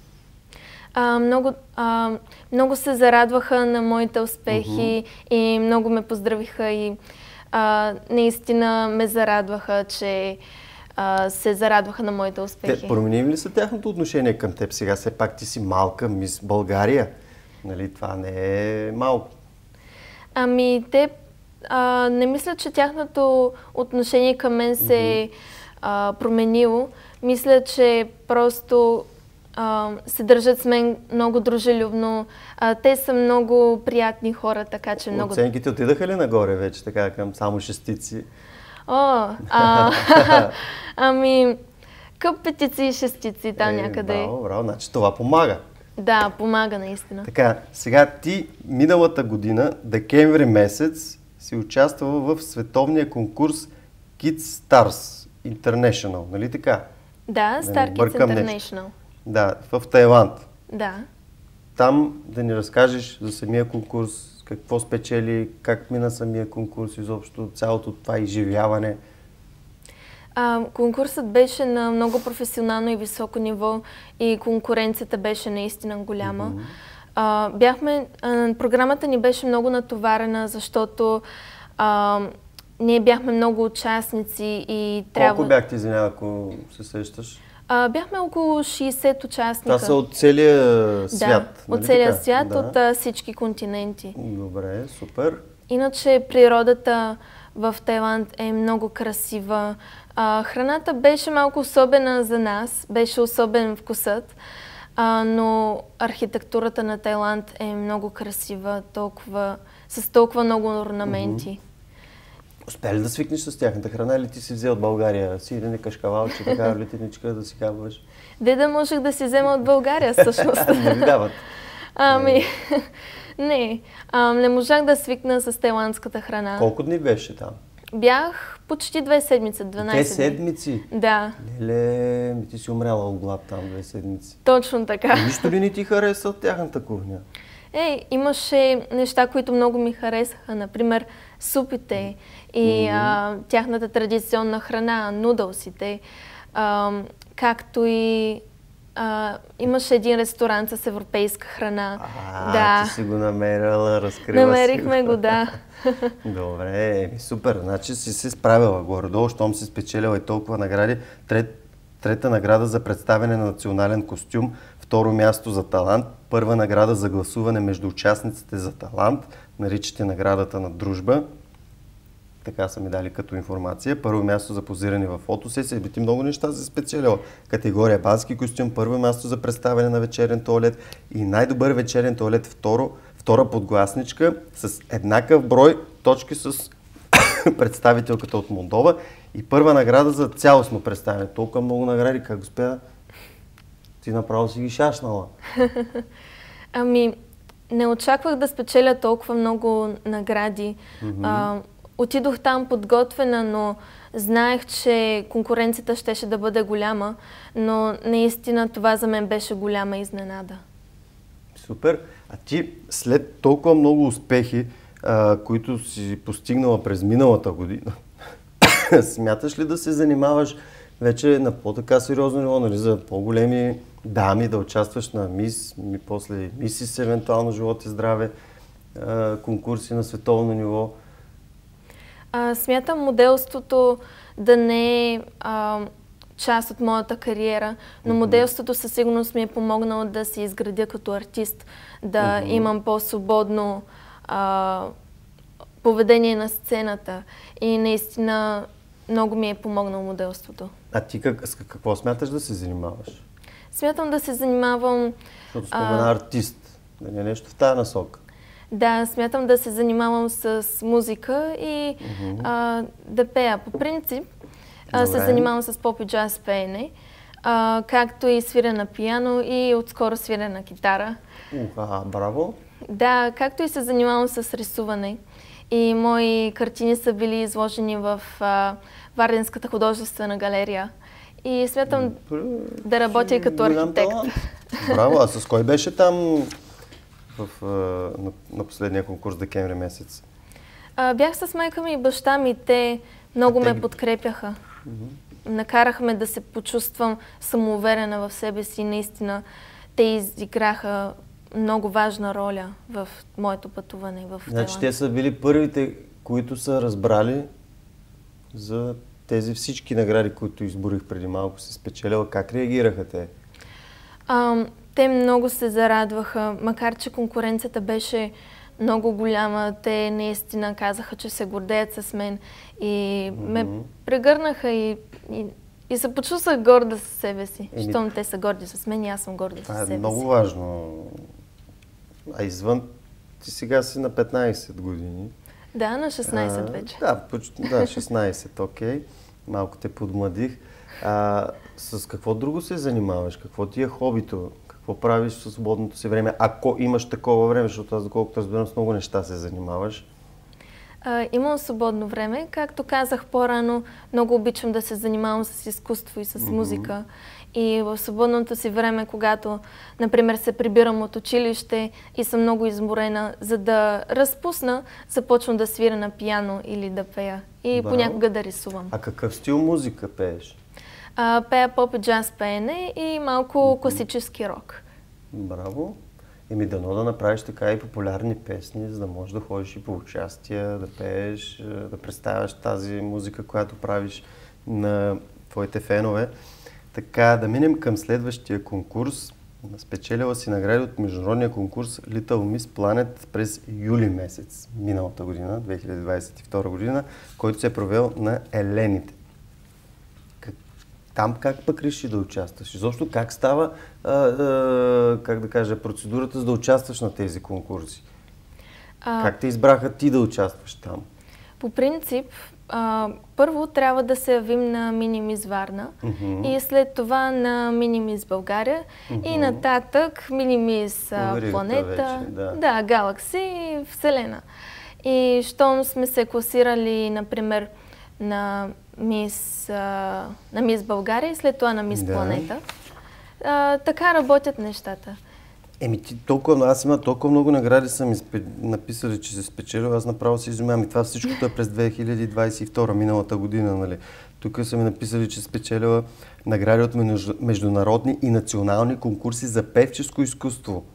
А, много, а, много се зарадваха на моите успехи uh-huh. и много ме поздравиха и а, наистина ме зарадваха, че а, се зарадваха на моите успехи. Те променим ли са тяхното отношение към теб сега? Все пак ти си малка мис България. Нали, това не е малко. Ами те а, не мисля, че тяхното отношение към мен се е uh-huh. променило. Мисля, че просто Uh, се държат с мен много дружелюбно. Uh, те са много приятни хора, така че много... Оценките отидаха ли нагоре вече, така към само шестици? О, а, ами, къп петици и шестици там е, някъде. Браво, браво, значи това помага. Да, помага наистина. Така, сега ти миналата година, декември месец, си участвала в световния конкурс Kids Stars International, нали така? Да, Star Kids International. Да, в Тайланд. Да. Там да ни разкажеш за самия конкурс, какво спечели, как мина самия конкурс, изобщо цялото това изживяване. А, конкурсът беше на много професионално и високо ниво и конкуренцията беше наистина голяма. Mm-hmm. А, бяхме, а, програмата ни беше много натоварена, защото а, ние бяхме много участници и трябва... Колко бяхте, извинява, ако се сещаш? А, бяхме около шейсет участника. Това са от целия свят, Да, нали от целия така? свят, Да. от а, всички континенти. Добре, супер. Иначе природата в Тайланд е много красива. А, храната беше малко особена за нас, беше особен вкусът, а, но архитектурата на Тайланд е много красива, толкова, с толкова много орнаменти. Mm-hmm. Успя ли да свикнеш с тяхната храна или ти си взе от България? Сирене, кашкавалче, така летиничка да си хапваш? Де да можех да си взема от България всъщност. Не ви дават. Ами, не. А, не можах да свикна с тайландската храна. Колко дни беше там? Бях почти две седмици, дванайсет Две дни. седмици? Да. Леле, ми ти си умряла от глад там две седмици. Точно така. И нищо ли не ти хареса от тяхната кухня? Ей, имаше неща, които много ми харесаха. Например, супите и mm-hmm. а, тяхната традиционна храна, нудълсите, а, както и а, имаше един ресторант с европейска храна. А, да. ти си го намерила, разкрила Намерихме си го, да. Добре, еми, супер. Значи си се справила горе-долу, щом си спечелила и толкова награди. Трет, трета награда за представяне на национален костюм, второ място за талант, първа награда за гласуване между участниците за талант, наричате наградата на дружба. Така са ми дали като информация. Първо място за позиране в фотосесия. Би ти много неща се спечелила. Категория бански костюм, първо място за представяне на вечерен тоалет и най-добър вечерен тоалет, второ, втора подгласничка с еднакъв брой точки с представителката от Молдова и първа награда за цялостно представяне. Толкова много награди, как успя? Ти направо си ги шашнала. Ами, не очаквах да спечеля толкова много награди. Mm-hmm. А, отидох там подготвена, но знаех, че конкуренцията щеше да бъде голяма, но наистина това за мен беше голяма изненада. Супер. А ти след толкова много успехи, а, които си постигнала през миналата година, смяташ ли да се занимаваш вече на по-така сериозно ниво, нали, за по-големи дами, да участваш на мис, ми, после мисис, евентуално живот и здраве, а, конкурси на световно ниво? А, смятам моделството да не е а, част от моята кариера, но mm-hmm. моделството със сигурност ми е помогнало да се изградя като артист, да mm-hmm. имам по-свободно а, поведение на сцената и наистина много ми е помогнало моделството. А ти как, с какво смяташ да се занимаваш? Смятам да се занимавам... Защото спомена артист. Да не е нещо в тази насока. Да, смятам да се занимавам с музика и mm-hmm. а, да пея. По принцип а, се занимавам с поп и джаз пеене, а, както и свиря на пиано и отскоро свиря на китара. Уха, браво! Да, както и се занимавам с рисуване. И мои картини са били изложени в а, Варденската художествена галерия. И смятам mm-hmm. да работя и като архитект. Браво! А с кой беше там в, на, на последния конкурс декември месец? А, бях с майка ми и баща ми. Те много а ме те... подкрепяха. Mm-hmm. Накарахме да се почувствам самоуверена в себе си. Наистина, те изиграха много важна роля в моето пътуване в Тайланд. Значи те са били първите, които са разбрали за тези всички награди, които изборих преди малко, се спечелила. Как реагираха те? А, те много се зарадваха, макар че конкуренцията беше много голяма. Те наистина казаха, че се гордеят с мен и mm-hmm. ме прегърнаха и, и, и се почувствах горда със себе си. Еми... Щом те са горди с мен и аз съм горда със себе си. Това е много важно. А извън, ти сега си на петнайсет години. Да, на шестнайсет а, вече. Да, почти, да, шестнайсет, окей. Okay. Малко те подмладих. А, с какво друго се занимаваш? Какво ти е хобито? Какво правиш в свободното си време? Ако имаш такова време, защото аз, доколкото разбирам, с много неща се занимаваш. А, имам свободно време. Както казах по-рано, много обичам да се занимавам с изкуство и с mm-hmm. музика. И в свободното си време, когато, например, се прибирам от училище и съм много изморена, за да разпусна, започвам да свиря на пиано или да пея. И Браво. Понякога да рисувам. А какъв стил музика пееш? А, пея поп и джаз пеене и малко mm-hmm. класически рок. Браво! Еми дано да направиш така и популярни песни, за да можеш да ходиш и по участия, да пееш, да представяш тази музика, която правиш на твоите фенове. Така, да минем към следващия конкурс. Спечелила си награди от международния конкурс Little Miss Planet през юли месец, миналата година, две хиляди двадесет и втора година, който се е провел на Елените. Как, там как пък реши да участваш? Изобщо как става, а, а, как да кажа, процедурата за да участваш на тези конкурси? А... Как те избраха ти да участваш там? По принцип, а, първо трябва да се явим на Мини Мис Варна mm-hmm. и след това на Мини Мис България mm-hmm. и нататък Мини Мис Планета, вече, да. да, Галакси и Вселена. И щом сме се класирали, например, на Мис, а, на Мис България и след това на Мис да. Планета, а, така работят нещата. Еми ти толкова, аз има толкова много награди са ми спе, написали, че се спечелил, аз направо си изумявам. И това всичкото е през две хиляди двадесет и втора, миналата година, нали? Тук са ми написали, че спечелила награди от международни и национални конкурси за певческо изкуство.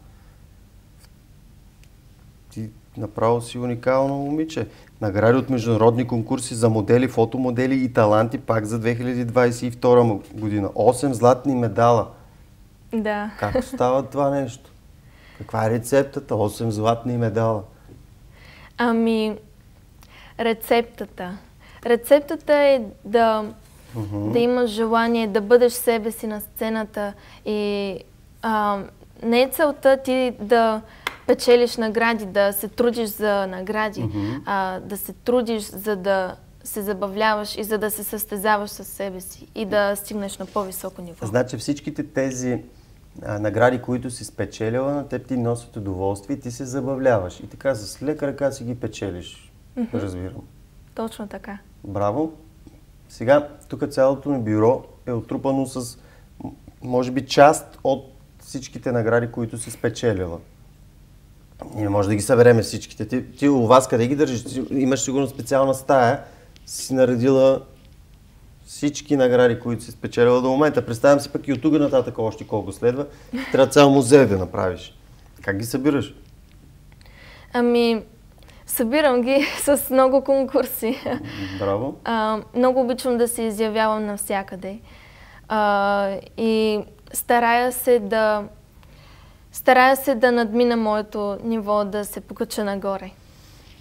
Ти направо си уникално момиче. Награди от международни конкурси за модели, фотомодели и таланти пак за две хиляди двадесет и втора година. осем златни медала. Да. Как става това нещо? Каква е рецептата? осем златни медала. Ами, рецептата. Рецептата е да, uh-huh. да имаш желание да бъдеш себе си на сцената и а, не е целта ти да печелиш награди, да се трудиш за награди, uh-huh. а да се трудиш за да се забавляваш и за да се състезаваш със себе си и да стигнеш на по-високо ниво. Значи всичките тези а, награди, които си спечелила, на теб ти носят удоволствие и ти се забавляваш. И така с лека ръка си ги печелиш, mm-hmm. разбирам. Точно така. Браво! Сега, тук цялото ми бюро е отрупано с, може би, част от всичките награди, които си спечелила. И не може да ги събереме всичките. Ти, ти у вас къде ги държиш? Ти имаш сигурно специална стая, си наредила всички награди, които си спечелила до момента. Представям си пък и от тук нататък още колко следва. Трябва цял музей да направиш. Как ги събираш? Ами, събирам ги с много конкурси. Браво! А, много обичам да се изявявам навсякъде. А, и старая се да Старая се да надмина моето ниво, да се покача нагоре.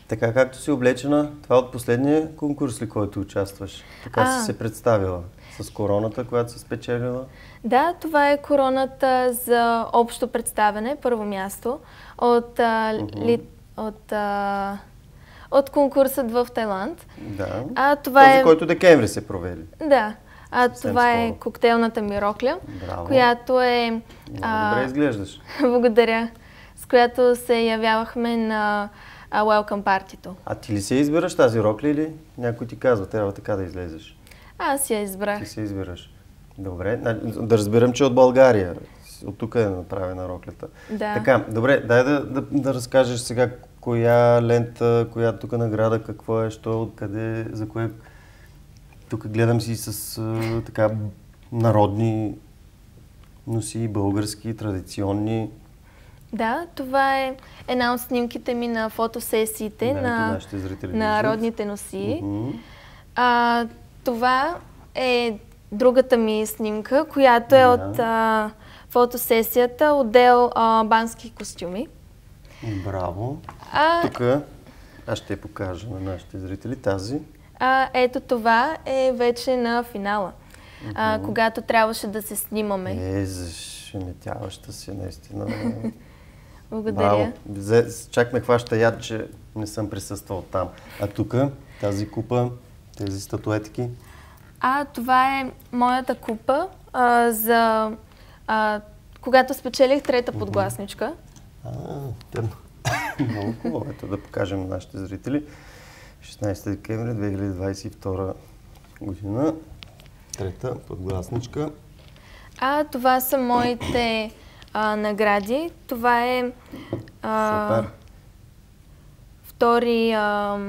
Така както си облечена, това е от последния конкурс ли, който участваш? Така А. си се представила с короната, която си спечелила? Да, това е короната за общо представяне, първо място, от, а, Мгм. ли, от, а, от конкурсът в Тайланд. Да. А това Този, е... който декември се провели. Да. А Съвсем това е скоро. коктейлната ми рокля, Браво. която е... Много а, добре изглеждаш. Благодаря. С която се явявахме на а, Welcome Party-то. А ти ли се избираш тази рокля или някой ти казва, трябва така да излезеш? Аз я избрах. Ти се избираш. Добре. На- Да разбирам, че от България. От тук е направена роклята. Да. Така, добре, дай да, да, да разкажеш сега коя лента, коя тук награда, какво е, що, откъде, за кое. Тук гледам си с а, така народни носи, български, традиционни. Да, това е една от снимките ми на фотосесиите Да, ето на нашите зрители на виждат. родните носи. Мгм. А, това е другата ми снимка, която е Да. от а, фотосесията, отдел а, бански костюми. Браво. А, Тук аз ще я покажа на нашите зрители тази. а ето това е вече на финала, а, когато трябваше да се снимаме. Е, зашеметяваща си, наистина. Благодаря. Браво. Взе- Чак ме хваща яд, че не съм присъствал там. А тук, тази купа, тези статуетки. А това е моята купа а, за а, когато спечелих трета подгласничка. А, тъмно. Много хубаво. Ето да покажем на нашите зрители. шестнайсети декември две хиляди двадесет и втора година. Трета подгласничка. А това са моите а, награди. Това е а, Супер. втори... А,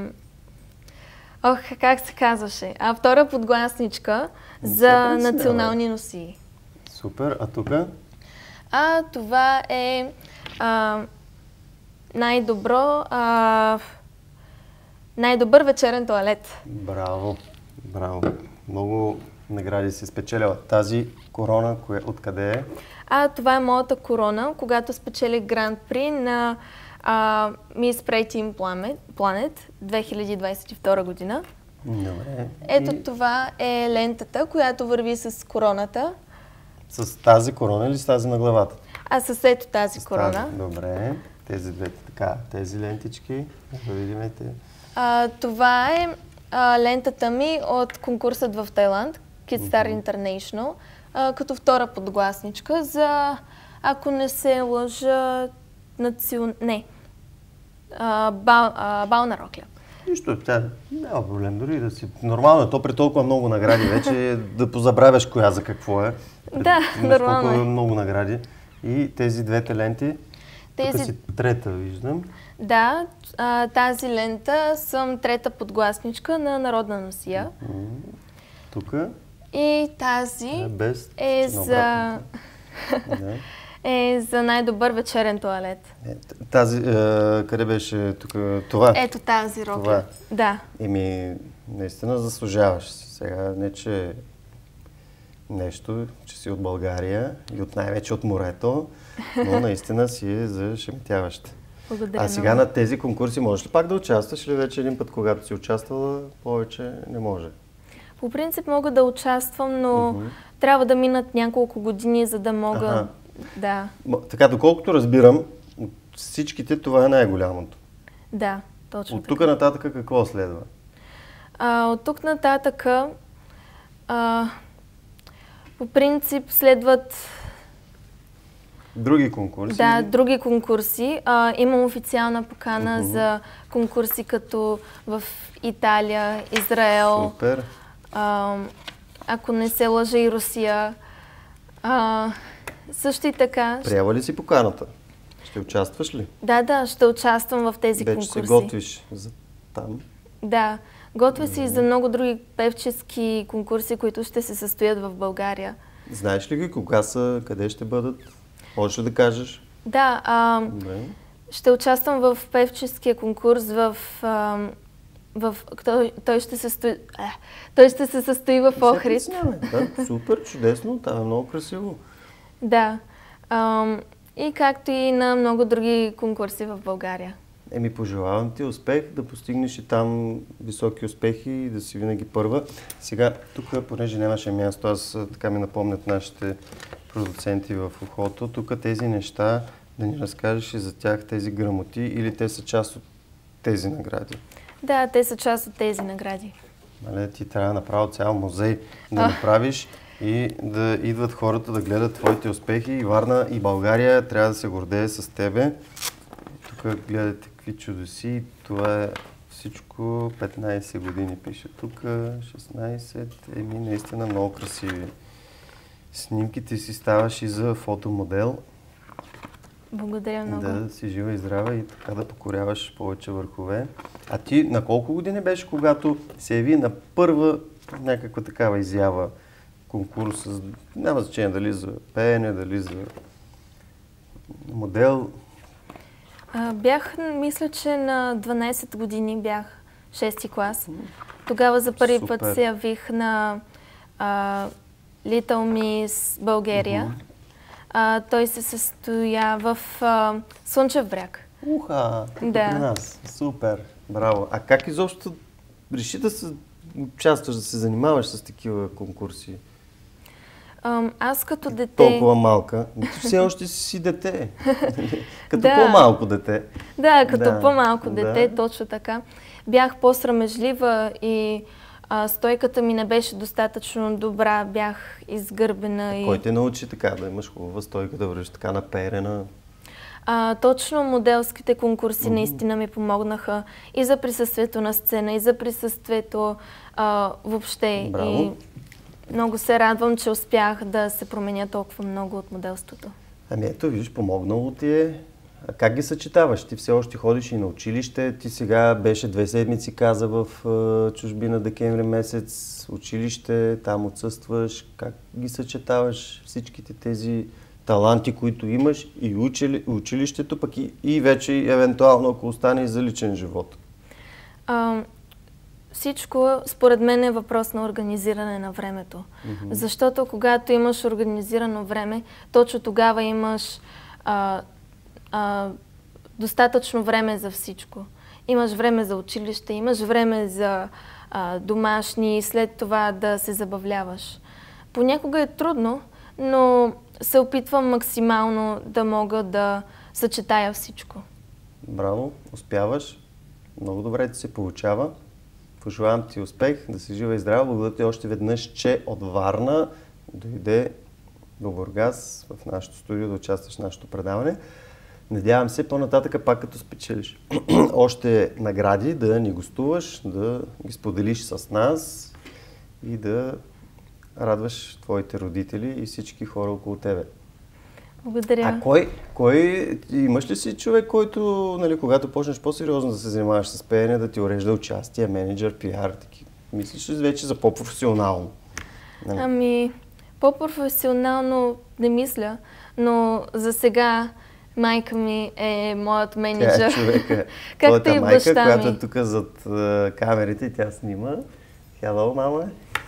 ох, как се казваше? А, втора подгласничка за притеснявай. национални носии. Супер. А тук? А това е а, най-добро... А, най-добър вечерен тоалет. Браво. Браво. Много награди си спечелила. Тази корона, коя, откъде е? А това е моята корона, когато спечелих Гранд При на а, Miss Spray Team Planet, Planet две хиляди двадесет и втора година. Добре. Ето И това е лентата, която върви с короната, с тази корона или с тази на главата? а с ето тази С корона. тази. Добре. Тези двете така, тези лентички. Да видим те. А, това е а, лентата ми от конкурсът в Тайланд, Kidstar International, а, като втора подгласничка за, ако не се лъжа, национ... не, а, бал, а, бална рокля. Нищо, тя няма проблем. Дори да си... Нормално е то при толкова много награди вече да позабравяш коя за какво е. При- Да, имаш нормално толкова е. много награди. И тези двете ленти. Тук Тези- си трета, виждам. Да, а, тази лента съм трета подгласничка на народна носия. Тук И тази е без... е на за, обратното. Да. е за най-добър вечерен тоалет. Е, тази, е, къде беше тук? Това? Ето тази Това. рокля. Да. Еми, наистина заслужаваш си. Сега не, че нещо, че си от България и от най-вече от морето, но наистина си е зашеметяваща. Благодаря А сега много. на тези конкурси можеш ли пак да участваш или вече един път, когато си участвала, повече не може? По принцип мога да участвам, но Мгм. трябва да минат няколко години, за да мога... Аха. Да, М, Така, доколкото разбирам, от всичките това е най-голямото. да, точно От така. тук нататък какво следва? А, от тук нататъка а, по принцип следват Други конкурси? да, други конкурси. А, имам официална покана Мгм. за конкурси като в Италия, Израел, Супер. а, ако не се лъжа и Русия. А, също и така. Приела ли си поканата? Ще участваш ли? Да, да, ще участвам в тези Вече се конкурси. готвиш за там. Да, готвя се и за много други певчески конкурси, които ще се състоят в България. Знаеш ли ги кога са, къде ще бъдат? Можеш ли да кажеш? Да, а, Добре. ще участвам в певческия конкурс в... А, в той, той, ще се състои, а, той ще се състои в Охрид. Да, супер, чудесно, там е много красиво. Да. А, и както и на много други конкурси в България. Еми, пожелавам ти успех, да постигнеш и там високи успехи и да си винаги първа. Сега, тук, понеже нямаше място, аз така ми напомнят нашите продуценти в ухото, тук тези неща, да ни разкажеш и за тях, тези грамоти, или те са част от тези награди? Да, те са част от тези награди. Мале, ти трябва направо цял музей да направиш и да идват хората да гледат твоите успехи. И Варна, и България трябва да се гордее с тебе. Тук гледате какви чудеси. Това е всичко петнайсет години пише тук, шестнайсет. Еми, наистина много красиви снимки. Ти си ставаш и за фотомодел. Благодаря много. Да си жива и здрава и така да покоряваш повече върхове. А ти на колко години беше, когато се яви на първа някаква такава изява, конкурс, няма значение дали за пеене, дали за модел? А, бях, мисля, че на дванайсет години бях, шести клас. Тогава за първи Супер. път се явих на а, Little Miss България. Uh-huh. А, той се състоя в а, Слънчев бряг. Уха! Да. При нас. Супер! Браво! А как изобщо реши да се участваш, да се занимаваш с такива конкурси? А, аз като дете... Толкова малка. Ти все още си дете. Като Да. по-малко дете. Да, като Да. по-малко дете, Да. точно така. Бях по-срамежлива и а, стойката ми не беше достатъчно добра. Бях изгърбена. И... Кой те научи така, да имаш хубава стойка, да вървиш така наперена? А, точно моделските конкурси Мгм. наистина ми помогнаха и за присъствието на сцена, и за присъствието а, въобще. Браво. И много се радвам, че успях да се променя толкова много от моделството. Ами ето, виж, помогнало ти е. А как ги съчетаваш? Ти все още ходиш и на училище. Ти сега беше две седмици, каза, в е, чужбина декември месец. Училище, там отсъстваш. Как ги съчетаваш всичките тези таланти, които имаш и учили, училището, пък и, и вече, евентуално, ако остане и за личен живот? А, всичко, според мен, е въпрос на организиране на времето. Mm-hmm. Защото когато имаш организирано време, точно тогава имаш а, а, достатъчно време за всичко. Имаш време за училище, имаш време за а, домашни, след това да се забавляваш. Понякога е трудно, но се опитвам максимално да мога да съчетая всичко. Браво, успяваш. Много добре ти се получава. Пожелавам ти успех, да си жива и здрава. Благодаря ти още веднъж, че от Варна дойде до Бургас в нашото студио да участваш в нашето предаване. Надявам се по-нататък, пак като спечелиш още награди, да ни гостуваш, да ги споделиш с нас и да радваш твоите родители и всички хора около тебе. Благодаря. А кой, кой, имаш ли си човек, който, нали, когато почнеш по-сериозно да се занимаваш с пеене, да ти урежда участие, менеджер, пиар, таки? Мислиш ли вече за по-професионално? Нали? Ами, по-професионално не мисля, но за сега майка ми е моят менеджер. Тя е човека, както твоята и майка, баща която ми. е тук зад uh, камерите и тя снима. Hello, мама.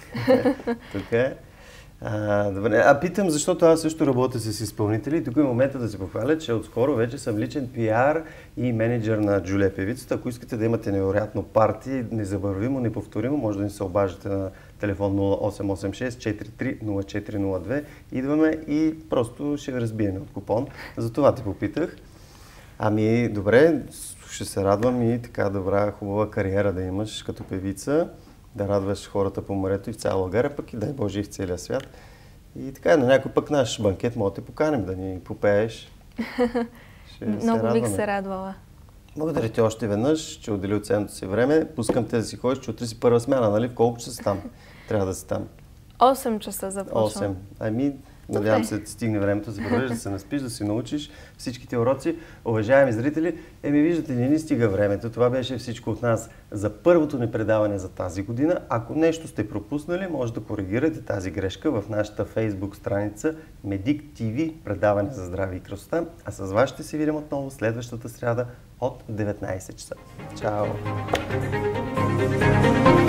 Тук е. А, добре. А питам, защото аз също работя с изпълнители и тук е момента да се похваля, че отскоро вече съм личен пиар и менеджер на Джулия Певицата. Ако искате да имате невероятно парти, незабравимо, неповторимо, може да ни се обаждате на телефон нула осем осем шест четири три нула четири нула две. Идваме и просто ще ви разбием от купон. За това те попитах. Ами, добре, ще се радвам и така добра, хубава кариера да имаш като певица, да радваш хората по морето и в цяла България, пък и дай Боже и в целия свят. И така, на някой пък наш банкет може да те поканим да ни попееш. Ще Много се бих се радвала. Благодаря ти още веднъж, че отдели от ценното си време. Пускам те да си ходиш, че утре си първа смяна, нали? В колко часа си там? Трябва да си там. осем часа започвам. осем. Ами, надявам се да ти стигне времето да се провеждаш, да се наспиш, да си научиш всичките уроци. Уважаеми зрители, еми виждате, не ни стига времето. Това беше всичко от нас за първото ни предаване за тази година. Ако нещо сте пропуснали, може да коригирате тази грешка в нашата фейсбук страница Медик ТВ, предаване за здраве и красота. А с вас ще се видим отново следващата сряда от деветнайсет часа. Чао!